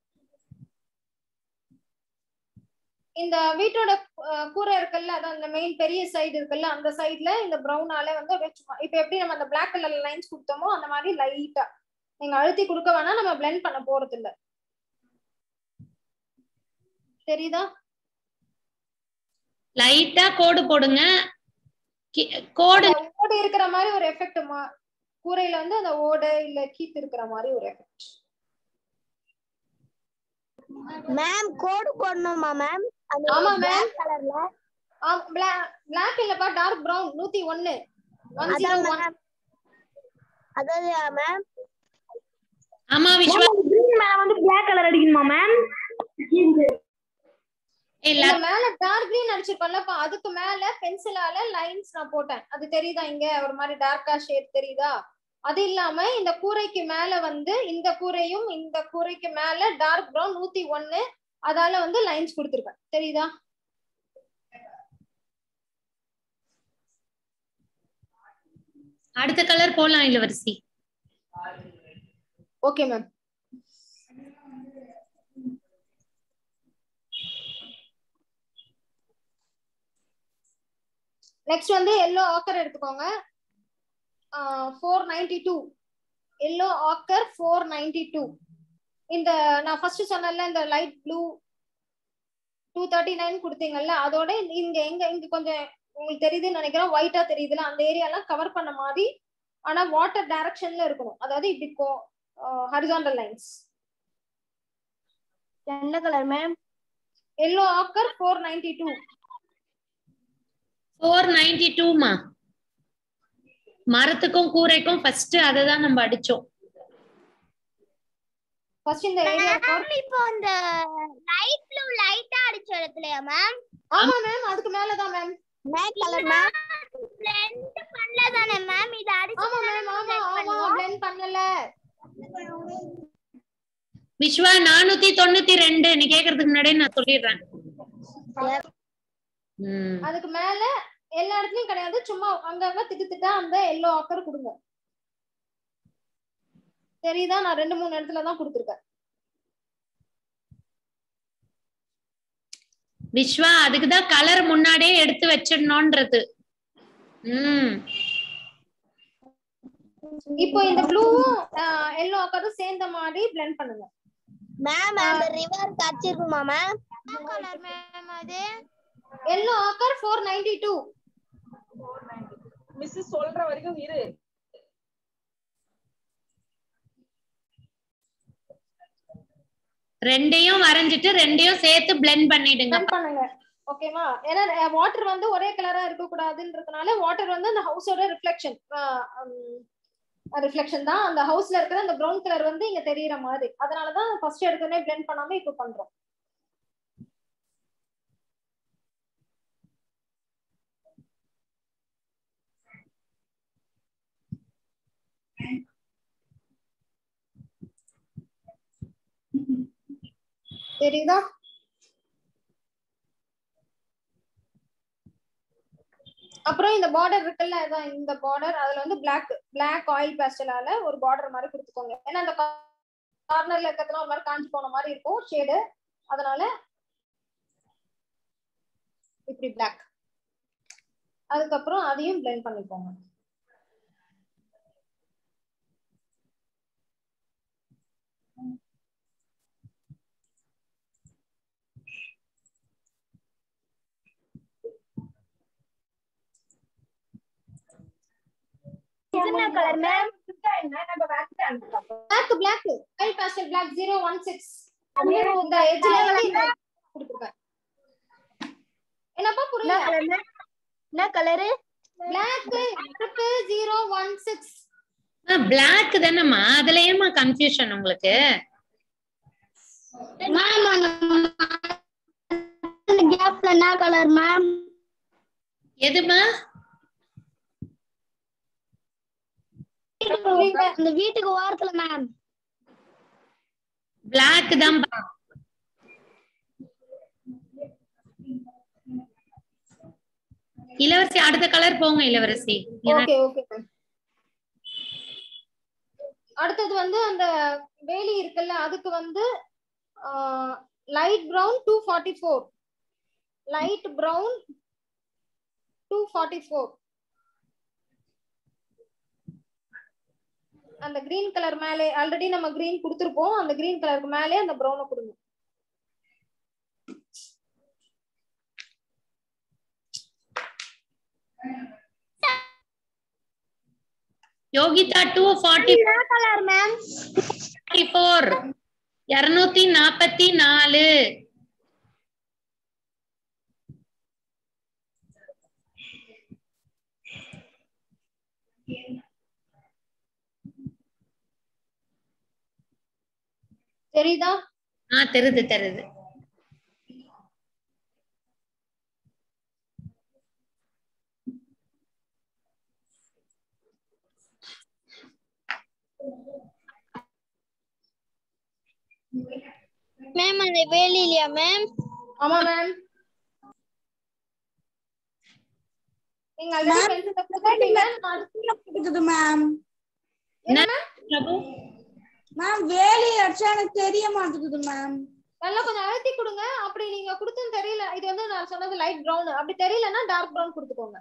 இந்த வீட்டோட கூரை இருக்குல்ல, அதான் அந்த மெயின் பெரிய சைடு இருக்குல்ல, அந்த சைடுல இந்த பிரவுனால வந்து இப்ப எப்படி நம்ம அந்த பிளாக் கலர்ல லைன்ஸ் கொடுத்தோமோ அந்த மாதிரி லைட்டா நீங்க அழுத்தி கொடுக்க வேணா, நம்ம பிளெண்ட் பண்ண போறது இல்ல. தெரியுதா? லைட்டா கோடு போடுங்க. கோடு ஓடு இருக்கிற மாதிரி ஒரு எஃபெக்ட், கூரையில வந்து அந்த ஓடு இல்ல கீத்து இருக்கிற மாதிரி ஒரு எஃபெக்ட். மேம் கோடு போடணுமா மேம்? ஆமா மேம். கலர்ல பிளாக் இல்லப்பா, டார்க் பிரவுன் 101 101. அதான்யா மேம். ஆமா விஸ்வா. கிரீன் மேல வந்து பிளாக் கலர் அடிக்கணுமா மேம்? இல்ல மேல டார்க் கிரீன் அடிச்சிருக்கோம்லப்பா, அதுக்கு மேல பென்சிலால லைன்ஸ் நான் போட்டேன். அது தெரியுதா? இங்க ஒரு மாதிரி டார்க்கா ஷேட் தெரியுதா? அது இல்லாம இந்த கூரைக்கு மேல வந்து இந்த கூரையும் இந்த கூரைக்கு மேல டார்க் பிரவுன் 101 அதால வந்து லைன்ஸ் கொடுத்திருக்கேன். தெரியுதா? அடுத்த கலர் போலாம் இளவரசி. Okay ma'am. நெக்ஸ்ட் வந்து எல்லோ ஆக்கர் எடுத்துக்கோங்க. 492 எல்லோ ஆக்கர் 492. இந்த நான் ஃபர்ஸ்ட் சொன்னல இந்த லைட் ப்ளூ 239 கொடுத்தீங்கல்ல, அதோட இங்க இங்க கொஞ்சம் உங்களுக்கு தெரியுதுன்னு நினைக்கிறேன், ஒயிட்டா தெரியுதுல, அந்த ஏரியாலாம் கவர் பண்ண மாதிரி. ஆனா வாட்டர் டைரக்ஷன்ல இருக்கணும், அதாவது இப்படி ஹரிசாண்டல் லைன்ஸ். என்ன கலர் மேம்? Yellow ochre 492. 492மா? மரத்துக்கும் கூரைக்கும் ஃபர்ஸ்ட் அததான் நம்ம அடிச்சோம். ஃபர்ஸ்ட் இந்த ஏரியா இப்போ இந்த லைட் ப்ளூ லைட்டா அடிச்ச இடத்துலயா மேம்? ஆமா மேம், அதுக்கு மேல தான் ma'am. Black colour ma'am. Blend பண்ணல தானே மேம்? இது அடிச்சு ஆமா மேம். ஆமா பிளெண்ட் பண்ணல. விஸ்வா 492 நீ கேக்குறதுக்கு முன்னாடியே நான் சொல்லிடுறேன். அதுக்கு மேல எல்லா இடத்துலயும் கிடையாது, சும்மா அங்கங்க திட்டா அந்த எல்லோ ஆக்கர் கொடுங்க. தெரியுதா? நான் 2-3 இடத்துல தான் கொடுத்திருக்கேன். விஸ்வா அதுக்குதான் கலர் முன்னாடியே எடுத்து வச்சிடணும்ன்றது. இப்போ இந்த ப்ளூவும் எல்லோ ஆக்கரும் சேர்ந்த மாதிரி பிளெண்ட் பண்ணுங்க. மேம் அந்த ரிவர் கட்சிருக்குமா மேம்? என்ன கலர் மேம் அது? Yellow ochre 492. மிஸ் சொல்ற வரைக்கும் இரு. ரெண்டையும் வரைஞ்சிட்டு ரெண்டையும் சேர்த்து பிளெண்ட் பண்ணிடுங்க. பிளெண்ட் பண்ணுங்க. ஓகேவா? ஏன்னா வாட்டர் வந்து ஒரே கலரா இருக்க கூடாதுன்றதுனால வாட்டர் வந்து அந்த ஹவுஸோட ரிஃப்ளெக்ஷன் தான். அந்த ஹவுஸ்ல இருக்கிற அந்த பிரவுன் கலர் வந்து இங்க தெரியற மாதிரி. அதனால தான் ஃபர்ஸ்ட் எடுத்தோனே பிளெண்ட் பண்ணாம இப்போ பண்றோம். தெரியுதா? அப்புறம் இந்த பார்டர் இருக்குல்ல, அதான் இந்த பார்டர், அதுல வந்து பிளாக் ஆயில் பேஸ்டலால ஒரு பார்டர் மாதிரி கொடுத்துக்கோங்க. ஏன்னா அந்த கார்னர்ல இருக்கிறதுல ஒரு மாதிரி காஞ்சி போன மாதிரி இருக்கும் ஷேடு, அதனால இப்படி பிளாக். அதுக்கப்புறம் அதையும் பிளெண்ட் பண்ணிக்கோங்க. என்ன colour ma'am? Black oil pastel black 016. இந்த எட்ஜ்ல வந்து கொடுத்துருக்கேன். என்னப்பா புரியல? என்ன கலரு? பிளாக் 016. பிளாக் தானேம்மா? அதுல ஏமா கன்ஃபியூஷன் உங்களுக்கு? மேம் அந்த கேப்ல என்ன கலர் மேம்? எதுமா? அந்த வீட்டுக்கு ஓரத்துல மேம். பிளாக் தான். இளவரசி அடுத்த கலர் போங்க இளவரசி. Okay okay ma'am. அடுத்தது வந்து அந்த வேலி இருக்குல்ல அதுக்கு வந்து லைட் பிரவுன் 244, லைட் பிரவுன் 244. அந்த கிரீன் கலர் மேலே ஆல்ரெடி நம்ம கிரீன் கொடுத்துருப்போம், அந்த கிரீன் கலருக்கு மேலே அந்த ப்ரௌனை கொடுங்க. Yogitha 244 colour ma'am 244. தெரியுதா? தெரியுது தெரியுது. மேம் அந்த வேலி இல்லையா மேம்? ஆமா மேம். நீங்க ஆல்ரெடி பென்சில் கொடுத்துட்டீங்க. இருக்குது மேம். என்ன மேம்? பிரபு மேம் வேலி அடிச்சா எனக்கு தெரிய மாட்டேங்குது மேம். நல்லா கொஞ்சம் அழுத்தி கொடுங்க. அப்படி நீங்க கொடுத்துன்னு தெரியல, இது வந்து நான் சொன்னது லைட் பிரவுன், அப்படி தெரியலன்னா டார்க் பிரவுன் கொடுத்துக்கோங்க.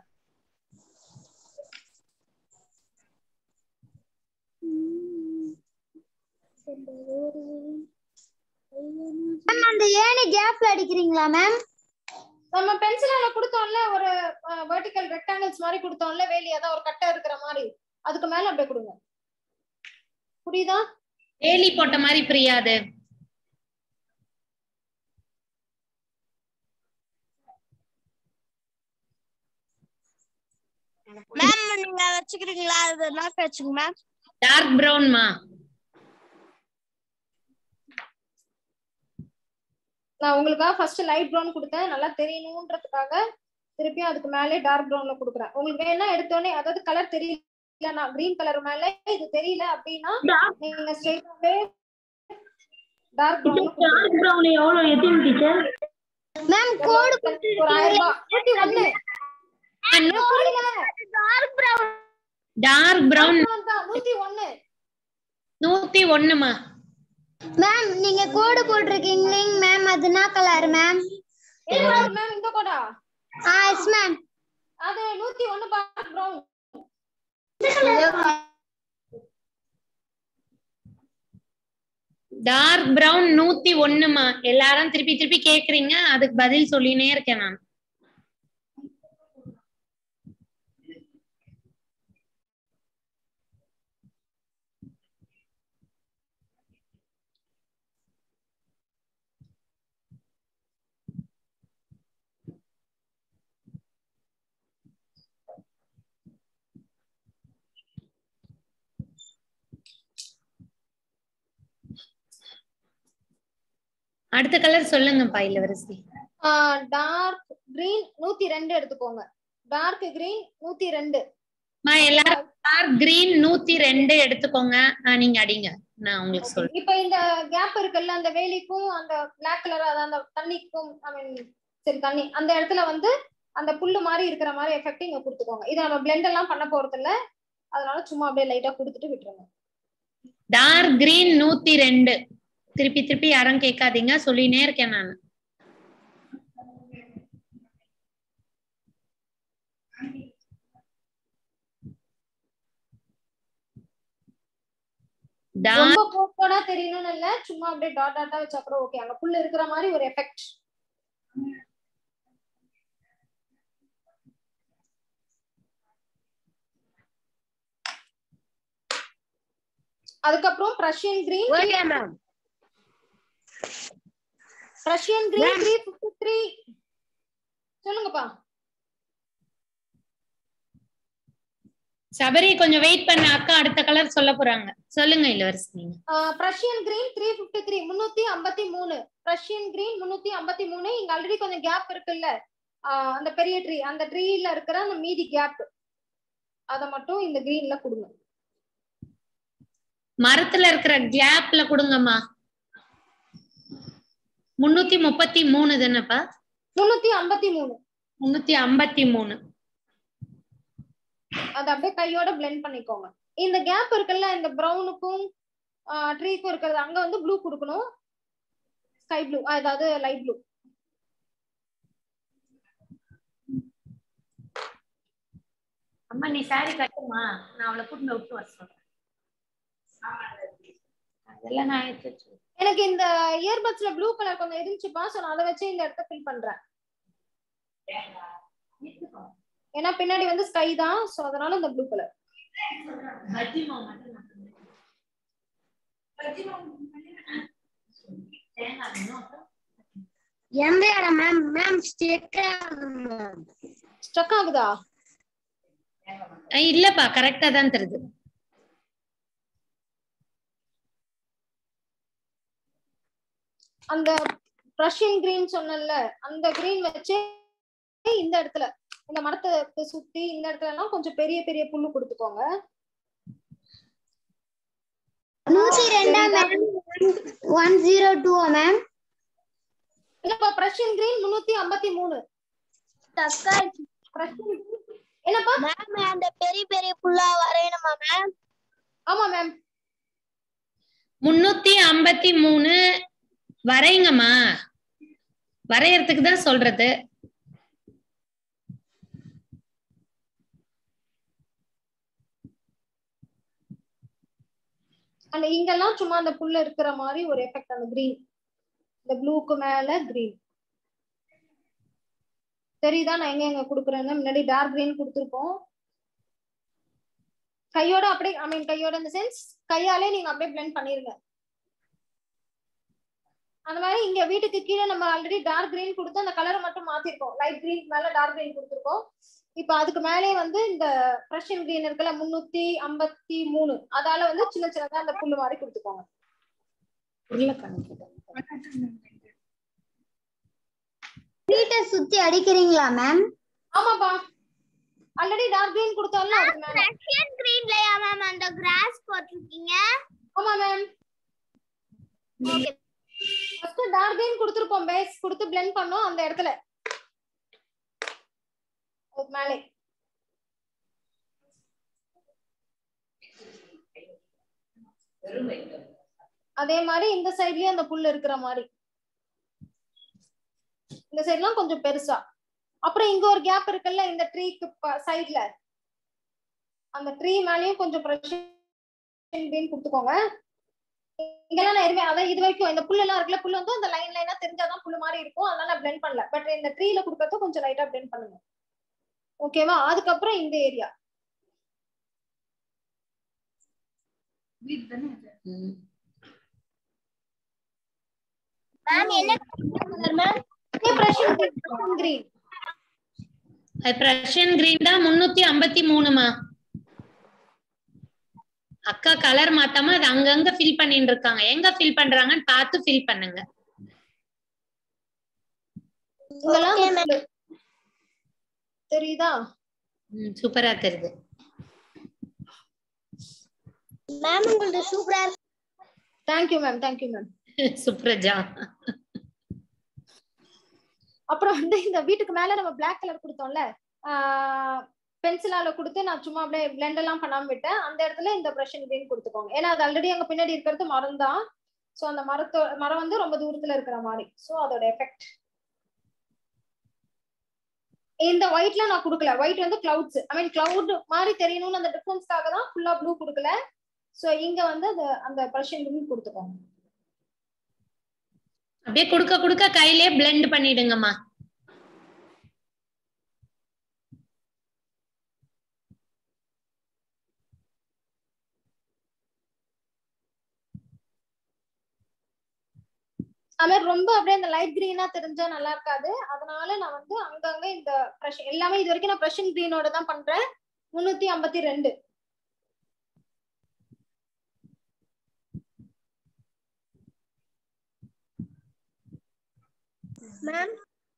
மேம் அந்த ஏணி கேப்ல அடிக்கிறீங்களா மேம்? நம்ம பென்சிலால கொடுத்தோம்ல ஒரு வெர்டிகல் ரெக்டாங்கிள்ஸ் மாதிரி கொடுத்தோம்ல வேலி, அதான் ஒரு கட்டை இருக்கிற மாதிரி, அதுக்கு மேல அப்படியே கொடுங்க. புரியுதா? வேலி போட்ட மாதிரி பிரியாது. மேம் நீங்க வச்சுக்கிறீங்களா? அது நாக்க வச்சுங்க மேம். டார்க் பிரவுன்மா. நான் உங்களுக்காக ஃபர்ஸ்ட் லைட் பிரவுன் கொடுத்தேன், நல்லா தெரியணும்ன்றதுக்காக திருப்பியும் அதுக்கு மேலே டார்க் பிரவுன்ல கொடுக்குறேன். உங்களுக்கு வேணா எடுத்தோடனே அதாவது கலர் தெரியல, நான் கிரீன் கலர் மேல இது தெரியல அப்படின்னா நீங்க ஸ்ட்ரைட்டாவே டார்க் பிரவுன். டார்க் பிரவுன் எவ்வளவு எத்தனை டீச்சர்? மேம் கோடு ஒரு 1000 ரூபாய். 101. Dark brown. Dark brown 101. 101மா. மேம் நீங்க கோடு போட்டுருக்கீங்க மேம், அது என்ன கலர் மேம்? மேம் இந்த கோடா? Yes ma'am. அது 101 டார்க் பிரவுன். டார்க் பிரவுன் 101மா. எல்லாரும் திருப்பி திருப்பி கேக்குறீங்க, அதுக்கு பதில் சொல்லினே இருக்கேன் நான். அடுத்த கலர் சொல்லுங்கப்பா இளவரசி. டார்க் கிரீன் 102 எடுத்துக்கோங்க. Dark green 102. எல்லாரும் டார்க் கிரீன் 102 எடுத்துக்கோங்க. நீங்க அடிங்க, நான் உங்களுக்கு சொல்றேன். இப்ப இந்த கேப் இருக்குல்ல அந்த வேலிக்கும் அந்த பிளாக் கலர் அந்த தண்ணிக்கும், ஐ மீன் சரி தண்ணி அந்த இடத்துல வந்து அந்த புல்லு மாதிரி இருக்கிற மாதிரி எஃபெக்ட் இங்க கொடுத்துக்கோங்க. இதை நம்ம பிளெண்ட் எல்லாம் பண்ண போறது இல்ல, அதனால சும்மா அப்படியே லைட்டா கொடுத்துட்டு விட்டுருங்க. Dark green 102. திருப்பி திருப்பி யாரும் கேட்காதீங்க, சொல்லினே இருக்கேன் நான். ரொம்ப கோக்கோடா தெரியணும்னு இல்ல, சும்மா அப்படியே டாட் டாட்டா வச்சா கூட ஓகே. அங்க புல் இருக்கிற மாதிரி ஒரு எஃபெக்ட். அதுக்கப்புறம் Prussian green. Okay ma'am. Prussian green 353. சொல்லுங்கப்பா. சபரி கொஞ்சம் வெயிட் பண்ண, அக்கா அடுத்த கலர் சொல்ல போறாங்க. சொல்லுங்க இளவரசி நீங்க. Prussian green 353 353. Prussian green 353. இங்க ஆல்ரெடி கொஞ்சம் கேப் இருக்குல்ல, அந்த பெரிய ட்ரீ, அந்த ட்ரீல இருக்கிற அந்த மீதி கேப் அத மட்டும் இந்த கிரீன்ல கொடுங்க. மரத்துல இருக்கிற கேப்ல கொடுங்கம்மா. 333 தானப்பா? 353. 353. அதை அப்படியே கையோட பிளெண்ட் பண்ணிக்கோங்க. இந்த கேப் இருக்குல்ல, இந்த ப்ரௌனுக்கும் ட்ரீக்கும் இருக்கிறது, அங்க வந்து ப்ளூ கொடுக்கணும். ஸ்கை ப்ளூ, அதாவது லைட் ப்ளூ. அம்மா நீ சாரி கட்டுமா, நான் அவளை கூட்டிட்டு விட்டு வர சொல்றேன். அதெல்லாம் நான் எடுத்து எனக்கு இந்த இயர்பட்ஸ்ல ப்ளூ கலர் கொஞ்சம் இருந்துச்சுப்பா, சோ நான் அதை வச்சு இந்த இடத்த ஃபில் பண்றேன். ஏன்னா பின்னாடி வந்து ஸ்கை தான், சோ அதனால இந்த ப்ளூ கலர். எந்த இடம் மேம்? மேம் ஸ்டக் ஆகுதா? இல்லப்பா, கரெக்டா தான் தெரியுது. அந்த ரஷ்யன் கிரீன் சொன்னல, அந்த கிரீன் வச்சு இந்த இடத்துல, இந்த மரத்தை சுத்தி இந்த இடத்துல எல்லாம் கொஞ்சம் பெரிய பெரிய புல்லு கொடுத்துக்கோங்க. 102 மேம். 102 மேம். இல்லப்பா, ரஷ்யன் கிரீன் 353. என்னப்பா மேம் அந்த பெரிய பெரிய புல்லா வரையணுமா மேம்? ஆமா மேம். 353 வரைங்கம்மா, வரையறதுக்கு தான் சொல்றது. அந்த இங்கெல்லாம் சும்மா அந்த புல்ல இருக்கிற மாதிரி ஒரு எஃபெக்ட், அந்த கிரீன், இந்த ப்ளூக்கு மேல கிரீன் தெரியுதா? நான் எங்க எங்க குடுக்குறேன்னு முன்னாடி டார்க் கிரீன் கொடுத்துருப்போம். கையோட அப்படியே, ஐ மீன் கையோட இந்த சென்ஸ் கையாலே நீங்க அப்படியே பிளெண்ட் பண்ணிருங்க. அந்த மாதிரி இங்க வீட்டுக்கு கீழே நம்ம ஆல்ரெடி டார்க் கிரீன் கொடுத்து அந்த கலரை மட்டும் மாத்திருக்கோம். லைட் கிரீன் மேல டார்க் கிரீன் கொடுத்துருக்கோம். இப்ப அதுக்கு மேலே வந்து இந்த ரஷ்யன் கிரீன் இருக்குல்ல 353, அதால வந்து சின்ன சின்னதா அந்த புல்லு மாதிரி கொடுத்துக்கோங்க. வீட்டை சுத்தி அடிக்கிறீங்களா மேம்? ஆமாப்பா, ஆல்ரெடி டார்க் கிரீன் கொடுத்தாலும் அதுக்கு மேல ரஷ்யன் கிரீன்லயா மேம் அந்த கிராஸ் போட்டுருக்கீங்க? ஆமா மேம். ஃபர்ஸ்ட் டார்க் கிரீன் கொடுத்துருப்போம், பேஸ் கொடுத்து பிளெண்ட் பண்ணோம் அந்த இடத்துல மேலே. அதே மாதிரி இந்த சைட்லயும் அந்த புல் இருக்கிற மாதிரி, இந்த சைட்லாம் கொஞ்சம் பெருசா. அப்புறம் இங்க ஒரு கேப் இருக்குல்ல இந்த ட்ரீக்கு சைட்ல, அந்த ட்ரீ மேலயும் கொஞ்சம் கிரீன் கொடுத்துக்கோங்க. இங்கெல்லாம் நான் எதுவுமே, அதான் இது வரைக்கும் இந்த புல் எல்லாம் இருக்குல்ல, புல் வந்து அந்த லைன் லைனா தெரிஞ்சாதான் புல் மாதிரி இருக்கும், அதனால நான் பிளெண்ட் பண்ணல. பட் இந்த ட்ரீல கொடுக்கறது கொஞ்சம் லைட்டா பிளெண்ட் பண்ணுங்க, ஓகேவா? அதுக்கப்புறம் இந்த ஏரியா மேம் என்ன கலர் மேம்? Prussian green. அது பிரஷன் கிரீன் தான் 353மா. அக்கா கலர் மாத்தாம அது அங்கங்க ஃபில் பண்ணிட்டு இருக்காங்க, எங்க ஃபில் பண்றாங்கன்னு பார்த்து ஃபில் பண்ணுங்க. தெரியுதா? சூப்பரா தெரியுது மேம், உங்களுக்கு சூப்பரா இருக்கு. Thank you ma'am, thank you ma'am. Supraja. அப்புறம் வந்து இந்த வீட்டுக்கு மேல நம்ம பிளாக் கலர் கொடுத்தோம்ல, பென்சிலால கொடுத்து நான் சும்மா அப்படியே பிளெண்ட் எல்லாம் பண்ணாம விட்டேன். அந்த இடத்துல இந்த பிரஷன் கிரீன் கொடுத்துக்கோங்க. ஏன்னா அது ஆல்ரெடி அங்க பின்னாடி இருக்கிறது மரம் தான், சோ அந்த மரம் வந்து ரொம்ப தூரத்துல இருக்கிற மாதிரி, சோ அதோட எஃபெக்ட். இந்த ஒயிட்ல நான் கொடுக்கல, ஒயிட் வந்து கிளவுட்ஸ், ஐ மீன் கிளவுட் மாதிரி தெரியணும்னு அந்த டிஃபரன்ஸ்க்காக தான் ஃபுல்லா ப்ளூ கொடுக்கல. சோ இங்க வந்து அந்த பிரஷன் கிரீன் கொடுத்துக்கோங்க. அப்படியே கொடுக்க கொடுக்க கையிலே பிளெண்ட் பண்ணிடுங்கம்மா. அது மாதிரி ரொம்ப அப்படியே இந்த லைட் கிரீனா தெரிஞ்சா நல்லா இருக்காது, அதனால நான் வந்து அங்கங்க இந்த பிரஷன் எல்லாமே இது வரைக்கும் நான் பிரஷன் கிரீனோட தான் பண்றேன். 352 மேம்.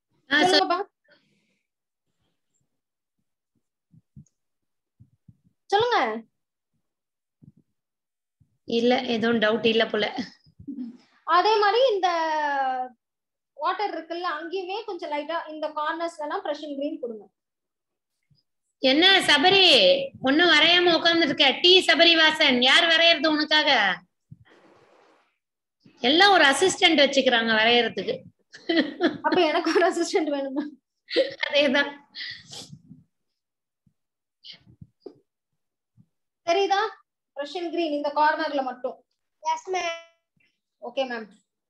சொல்லுங்க. இல்ல எதுவும் டவுட் இல்ல போல. அதே மாதிரி இந்த வாட்டர் இருக்குல்ல, அங்கேயுமே கொஞ்சம் லைட்டா இந்த கார்னர்ஸ்ல எல்லாம் பிரஷன் கிரீன் கொடுங்க. என்ன சபரி ஒன்னும் வரையாம உட்கார்ந்துருக்க? டி சபரிவாசன், யார் வரையறது உனக்காக? எல்லாம் ஒரு அசிஸ்டன்ட் வச்சுக்கிறாங்க வரையறதுக்கு. அப்ப எனக்கு ஒரு அசிஸ்டன்ட் வேணுமா? அதேதான். தெரியுதா? ரஷ்யன் கிரீன் இந்த கார்னர்ல மட்டும். Yes ma'am. Okay ma'am.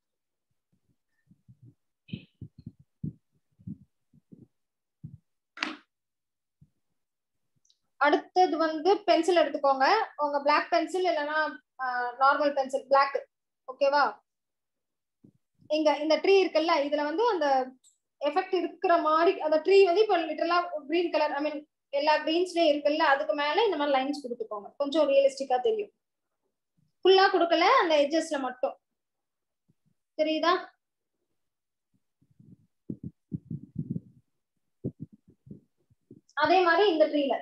அடுத்தது வந்து பென்சில் எடுத்துக்கோங்க. உங்க பிளாக் பென்சில் இல்லனா நார்மல் பென்சில் பிளாக். ஓகேவா? இங்க இந்த ட்ரீ இருக்குல்ல, இதுல வந்து அந்த எஃபெக்ட் இருக்கிற மாதிரி அந்த ட்ரீ வந்து இப்போ லிட்டரலா கிரீன் கலர், ஐ மீன் எல்லா கிரீன்ஸ்லயும் இருக்குல்ல, அதுக்கு மேல இந்த மாதிரி லைன்ஸ் கொடுத்துக்கோங்க. கொஞ்சம் ரியலிஸ்டிக்கா தெரியும். ஃபுல்லா கொடுக்கல, அந்த எட்ஜஸ்ல மட்டும். தெரியுதா? அதே மாதிரி இந்த ட்ரீல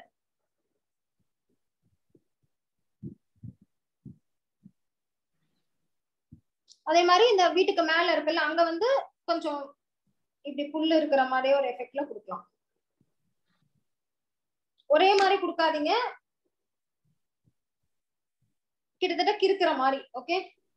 அதே மாதிரி இந்த வீட்டுக்கு மேல இருக்குல்ல, அங்க வந்து கொஞ்சம் இப்படி புல்லு இருக்கிற மாதிரி ஒரு எஃபெக்ட்ல கொடுக்கலாம். ஒரே மாதிரி கொடுக்காதீங்க, கிட்டத்தட்ட கிறுக்கிற மாதிரி. ஓகே,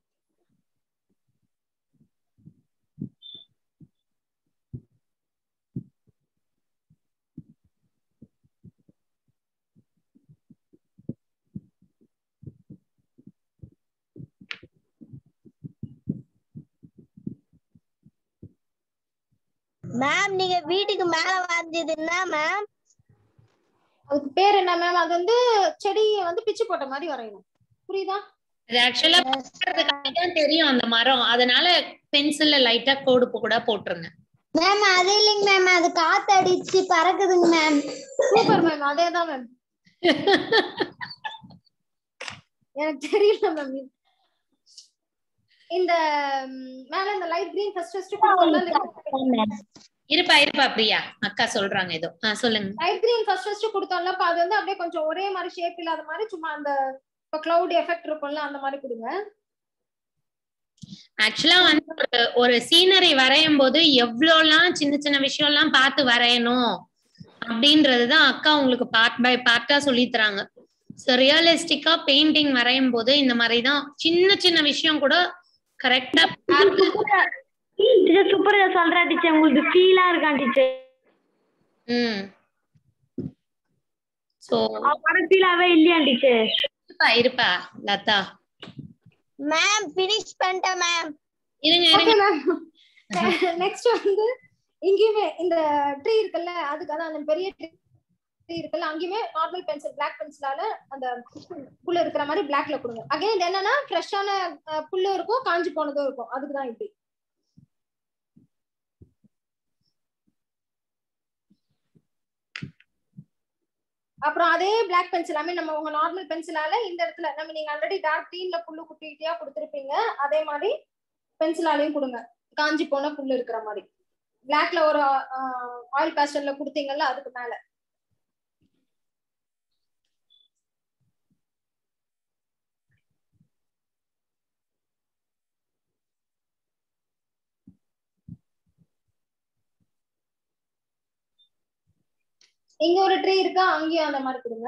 மேம் நீங்க வீட்டுக்கு மேல வந்ததுன்னா மேம் அதுக்கு பேர் என்ன மேம்? அது வந்து செடியை வந்து பிச்சு போட்ட மாதிரி வரையணும். புரியுதா? இது ஆக்சுவலா தான் தெரியும் அந்த மரம், அதனால பென்சில்ல லைட்டா கோடு கூட போட்டுருங்க. மேம் அது இல்லைங்க மேம், அது காத்து அடிச்சு பறக்குதுங்க மேம். சூப்பர் மேம், அதேதான் மேம். எனக்கு தெரியல மேம். இந்த மேல இந்த லைட் கிரீன் ஃபர்ஸ்ட் இருப்பா பிரியா, அக்கா சொல்றாங்க ஏதோ. சொல்லுங்க. லைட் கிரீன் ஃபர்ஸ்ட் கொடுத்தோம்ல, அது வந்து அப்படியே கொஞ்சம் ஒரே மாதிரி ஷேப் இல்லாத மாதிரி சும்மா அந்த கிளவுட் எஃபெக்ட் இருக்கும்ல, அந்த மாதிரி கொடுங்க. ஆக்சுவலா வந்து ஒரு சீனரி வரையும் போது எவ்வளவுலாம் சின்ன சின்ன விஷயம் எல்லாம் பார்த்து வரையணும் அப்படின்றதுதான் அக்கா உங்களுக்கு பார்ட் பை பார்ட்டா சொல்லி தராங்க. சோ ரியலிஸ்டிக்கா பெயிண்டிங் வரையும் போது இந்த மாதிரிதான் சின்ன சின்ன விஷயம் கூட கரெக்டா சூப்பரா சொல்றேன் டீச்சர், உங்களுக்கு ஃபீலா இருக்கான் டீச்சர். சோ படம் ஃபீலாவே இல்லையா டீச்சர்? இருப்பா லதா மேம் ஃபினிஷ் பண்ணிட்டேன் மேம். இருங்க. நெக்ஸ்ட் வந்து இங்கேயுமே இந்த ட்ரீ இருக்குல்ல, அதுக்கு அதான் அந்த பெரிய ட்ரீ இருக்குல்ல, அங்கேயுமே நார்மல் பென்சில் பிளாக் பென்சிலால அந்த புல்லு இருக்கிற மாதிரி பிளாக்ல கொடுங்க. அகைன் இது என்னன்னா ஃப்ரெஷ்ஷான புல்லு இருக்கும், காஞ்சி போனதும் இருக்கும், அதுக்குதான் இப்படி. அப்புறம் அதே பிளாக் பென்சில், ஐ மீன் நம்ம உங்க நார்மல் பென்சிலால இந்த இடத்துல நம்ம நீங்க ஆல்ரெடி டார்க் கிரீன்ல புல்லு குட்டியா கொடுத்துருப்பீங்க, அதே மாதிரி பென்சிலாலையும் கொடுங்க, காஞ்சி போன புல்லு இருக்கிற மாதிரி. பிளாக்ல ஒரு ஆயில் பேஸ்டல்ல கொடுத்தீங்கல்ல, அதுக்கு மேல. இங்க ஒரு ட்ரீ இருக்கா, அங்கேயும் அந்த மாதிரி கொடுங்க.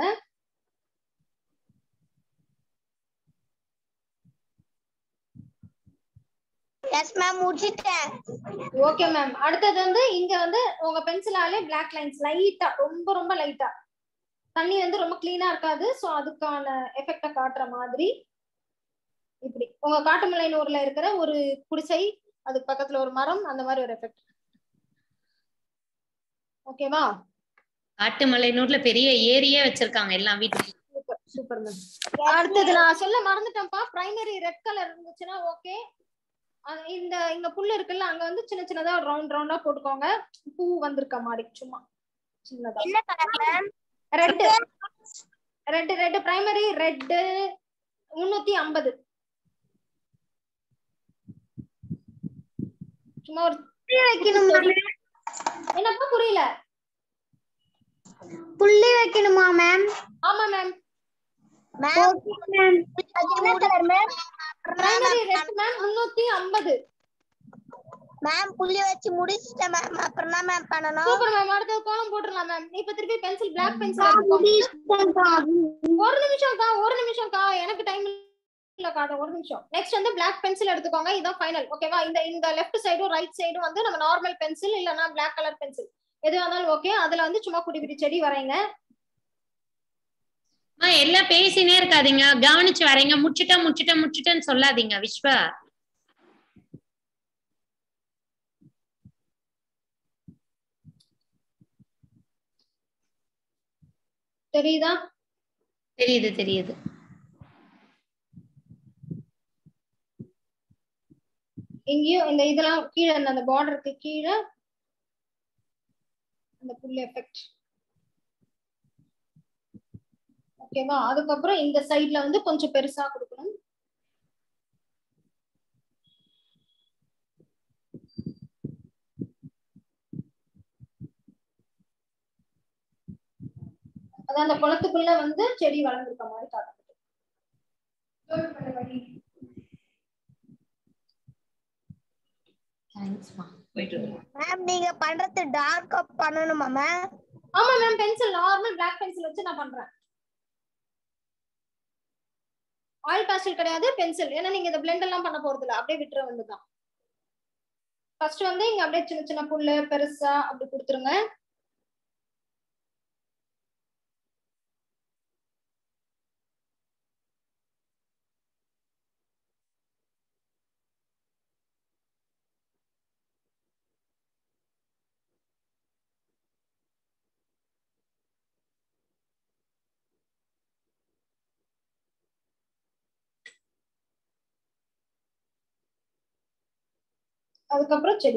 எஸ் மேம் முடிச்சிட்டேன். Okay ma'am. அடுத்தது வந்து இங்க வந்து உங்க பென்சிலாலே பிளாக் லைன்ஸ் லைட்டா, ரொம்ப ரொம்ப லைட்டா, தண்ணி வந்து ரொம்ப கிளீனா இருக்காது, சோ அதுக்கான எஃபெக்ட காட்டுற மாதிரி இப்படி உங்க காட்டுமலைநூர்ல இருக்கிற ஒரு குடிசை, அதுக்கு பக்கத்துல ஒரு மரம், அந்த மாதிரி ஒரு எஃபெக்ட். ஓகேவா? காட்டுமலைநூர்ல பெரிய ஏரியே வச்சிருக்காங்க எல்லாம் வீட்டுக்கு. Super super ma'am. அடுத்தது நான் சொல்ல மறந்துட்டேன்ப்பா, பிரைமரி ரெட் கலர் இருந்துச்சுன்னா ஓகே. இந்த இங்க புல்லு இருக்குல்ல, அங்க வந்து சின்ன சின்னதா ரவுண்ட் ரவுண்டா போட்டுக்கோங்க, பூ வந்திருக்க மாதிரி சும்மா சின்னதா. என்ன colour ma'am? Red red red primary red 350. சும்மா ஒரு என்னப்பா புரியல? புள்ளி வைக்கணுமா மேம்? ஆமா மேம். மேம் என்ன colour ma'am? Primary red ma'am 350. Ma'am புள்ளி வச்சு முடிச்சிட்டேன் மேம். அப்புறம் என்ன மேம் பண்ணனும்? Super ma'am. அடுத்து கோலம் போட்டுறலாம் மேம். இப்ப திருப்பி பென்சில் பிளாக் பென்சில் எடுத்துக்கோங்க. ஒரு நிமிஷம்க்கா எனக்கு டைம் இல்லக்கா. ஒரு நிமிஷம். நெக்ஸ்ட் வந்து பிளாக் பென்சில் எடுத்துக்கோங்க. இதான் ஃபைனல். ஓகேவா? இந்த லெஃப்ட் சைடும் ரைட் சைடும் வந்து நம்ம நார்மல் பென்சில் இல்லனா பிளாக் கலர் பென்சில் எது வேணாலும் ஓகே. அதுல வந்து சும்மா குட்டி குட்டி செடி வரைங்க. எல்லாம் பேசினே இருக்காதீங்க, கவனிச்சு வரைங்க. முடிச்சிட்டேன்னு சொல்லாதீங்க விஸ்வா. தெரியுதா? தெரியுது. எங்கேயும் இந்த இதெல்லாம் கீழே அந்த பார்டருக்கு கீழே அந்த புல் எஃபெக்ட். ஓகேவா? அதுக்கப்புறம் இந்த சைட்ல வந்து கொஞ்சம் பெருசா கொடுக்கணும். அதான் அந்த குளத்துக்குள்ள வந்து செடி வளர்ந்துருக்க மாதிரி காட்டுது. மேம் நீங்க பண்றது டார்க் அப் பண்ணனுமா மேம்? ஆமா ma'am. Pencil normal black pencil வச்சு நான் பண்றேன். ஆயில் பேஸ்டல் கிடையாது, பென்சில். ஏன்னா நீங்க இந்த பிளெண்ட் எல்லாம் பண்ண போறது இல்ல, அப்படியே விட்டுற வேண்டியதுதான். ஃபர்ஸ்ட் வந்து இங்க அப்படியே சின்ன சின்ன புல்லு பெருசா அப்படி கொடுத்துருங்க. அதுக்கப்புறம் செடி.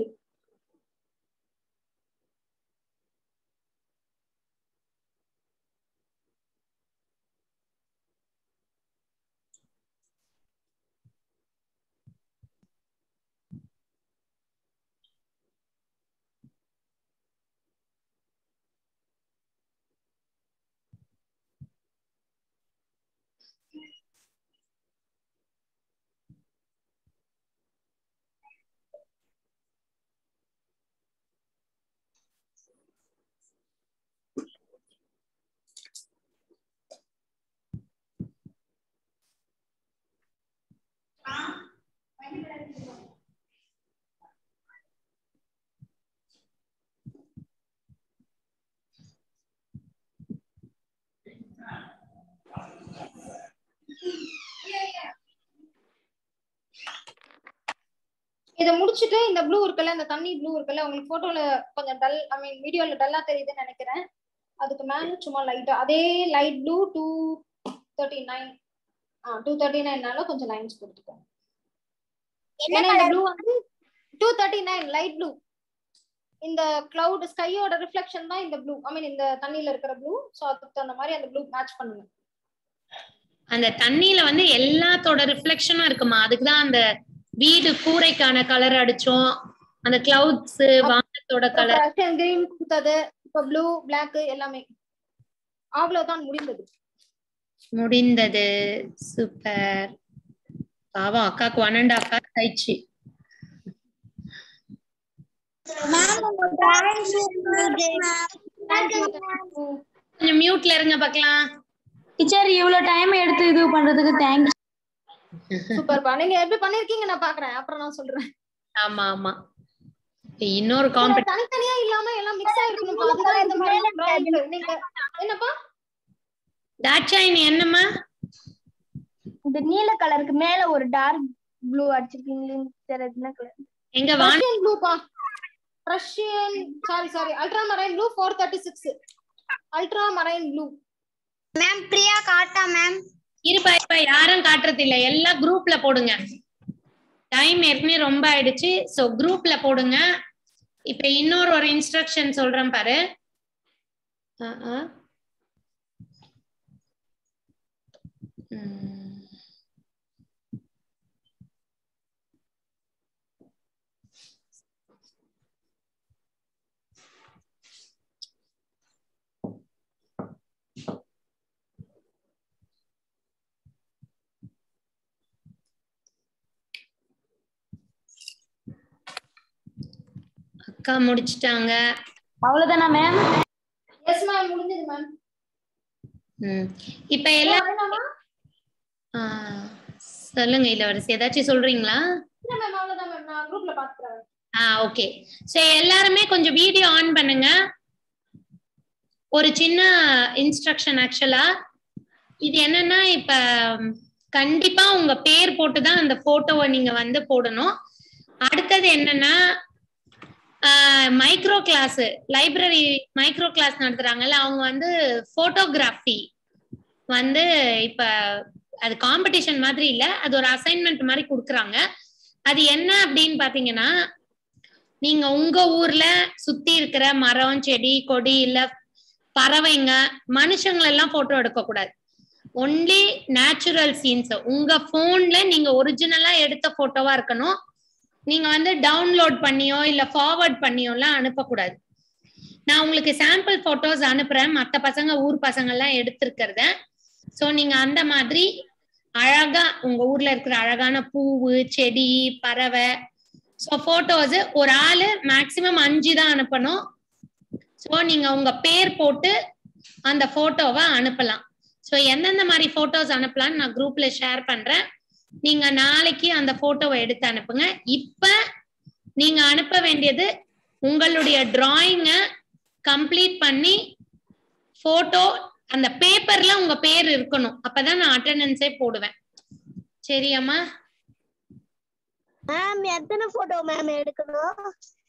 இதை முடிச்சுட்டு இந்த ப்ளூ இருக்குல்ல, இந்த தண்ணி ப்ளூ இருக்குல்ல, உங்களுக்கு போட்டோல கொஞ்சம் டல், ஐ மீன் வீடியோல டல்லா தெரியுதுன்னு நினைக்கிறேன். அதுக்கு மேல சும்மா லைட்டா அதே லைட் ப்ளூ 239 239னால கொஞ்சம் லைன்ஸ் கொடுத்துக்கோங்க. ஏன்னா இந்த ப்ளூ வந்து 239 லைட் ப்ளூ. இந்த கிளவுட் ஸ்கையோட ரிஃப்ளெக்ஷன் தான் இந்த ப்ளூ, ஐ மீன் இந்த தண்ணியில இருக்கிற ப்ளூ. சோ அதுக்கு அந்த மாதிரி அந்த ப்ளூ மேட்ச் பண்ணுங்க. அந்த தண்ணியில வந்து எல்லாத்தோட ரிஃப்ளெக்ஷனும் இருக்குமா? அதுக்குதான் அந்த வீடு கூரைக்கான கலர் அடிச்சோம். அந்த கிளவுட்ஸ் வானத்தோட கலர் கிரீன் கொடுத்தது. இப்ப ப்ளூ பிளாக் எல்லாமே அவ்வளவுதான் முடிந்தது. சூப்பர். பாவம் அக்காக்கு 1.5 hours ஆயிடுச்சு. கொஞ்சம் மியூட்ல இருங்க பார்க்கலாம். டீச்சர் இவ்வளவு டைம் எடுத்து இது பண்றதுக்கு தேங்க்ஸ். சூப்பர்ப்பா. நீங்க எப்படி பண்ணிருக்கீங்க நான் பாக்குறேன், அப்புறம் நான் சொல்றேன். ஆமா இன்னொரு காம்படிஷன் தனித்தனியா இல்லாம எல்லாம் மிக்ஸ் ஆயிருக்கணும். அதுதான் இந்த மாதிரி நீங்க என்னப்பா தாட்சாயினி என்னம்மா? இந்த நீல கலருக்கு மேல ஒரு டார்க் ப்ளூ அடிச்சிருக்கீங்களே சார், என்ன கலர்? எங்க ரஷ்யன் ப்ளூப்பா. Russian sorry ultra marine blue 436. Ultra marine blue. Ma'am Priya காட்டா மேம். இருப்பா யாரும் காட்டுறது இல்ல, எல்லாம் குரூப்ல போடுங்க. டைம் ஏற்கனவே ரொம்ப ஆயிடுச்சு. சோ குரூப்ல போடுங்க. இப்ப இன்னொரு இன்ஸ்ட்ரக்ஷன் சொல்றேன் பாரு. அக்கா முடிச்சிட்டாங்க. அவ்வளவுதானா மேம்? எஸ் மேம், முடிஞ்சது மேம். இப்ப எல்லாம் சொல்லுங்க இளவரசி, ஏதாச்சும் சொல்றீங்களா? இல்ல மேம், அவ்வளவுதான் மேம், நான் குரூப்ல பாத்துக்கிறேன். ஓகே. சோ எல்லாருமே கொஞ்சம் வீடியோ ஆன் பண்ணுங்க. ஒரு சின்ன இன்ஸ்ட்ரக்ஷன் ஆக்சுவலா இது என்னன்னா, இப்ப கண்டிப்பா உங்க பேர் போட்டுதான் அந்த போட்டோவை நீங்க வந்து போடணும். அடுத்தது என்னன்னா, micro class, library micro class நடத்துறாங்கல்ல, அவங்க வந்து போட்டோகிராஃபி வந்து இப்ப அது காம்படிஷன் மாதிரி இல்ல, அது ஒரு அசைன்மெண்ட் மாதிரி கொடுக்குறாங்க. அது என்ன அப்படின்னு பாத்தீங்கன்னா, நீங்க உங்க ஊர்ல சுத்தி இருக்கிற மரம், செடி, கொடி, இல்ல பறவைங்க, மனுஷங்களை எல்லாம் போட்டோ எடுக்க கூடாது. ஒன்லி நேச்சுரல் சீன்ஸ் உங்க போன்ல நீங்க ஒரிஜினலா எடுத்த போட்டோவா இருக்கணும். நீங்க வந்து டவுன்லோட் பண்ணியோ இல்ல ஃபார்வர்ட் பண்ணியோ எல்லாம் அனுப்பக்கூடாது. நான் உங்களுக்கு சாம்பிள் போட்டோஸ் அனுப்புறேன், மத்த பசங்க ஊர் பசங்க எல்லாம் எடுத்திருக்கிறத. சோ நீங்க அந்த மாதிரி அழகா உங்க ஊர்ல இருக்கிற அழகான பூவு, செடி, பறவை, சோ போட்டோஸ் ஒரு ஆளு மேக்சிமம் 5 தான் அனுப்பணும். சோ நீங்க உங்க பேர் போட்டு அந்த போட்டோவை அனுப்பலாம். சோ எந்தெந்த மாதிரி போட்டோஸ் அனுப்பலாம்னு நான் குரூப்ல ஷேர் பண்றேன். நீங்க நாளைக்கு அந்த போட்டோவை எடுத்து அனுப்புங்க. இப்ப நீங்க அனுப்ப வேண்டியது உங்களுடைய டிராயிங்க கம்ப்ளீட் பண்ணி போட்டோ அந்த பேப்பர்ல உங்க பேர் இருக்கணும். அப்பதான் நான் அட்டெண்டன்ஸே போடுவேன். சரியாம்மா? மேம் எத்தனை போட்டோ மேம் எடுக்கணும்?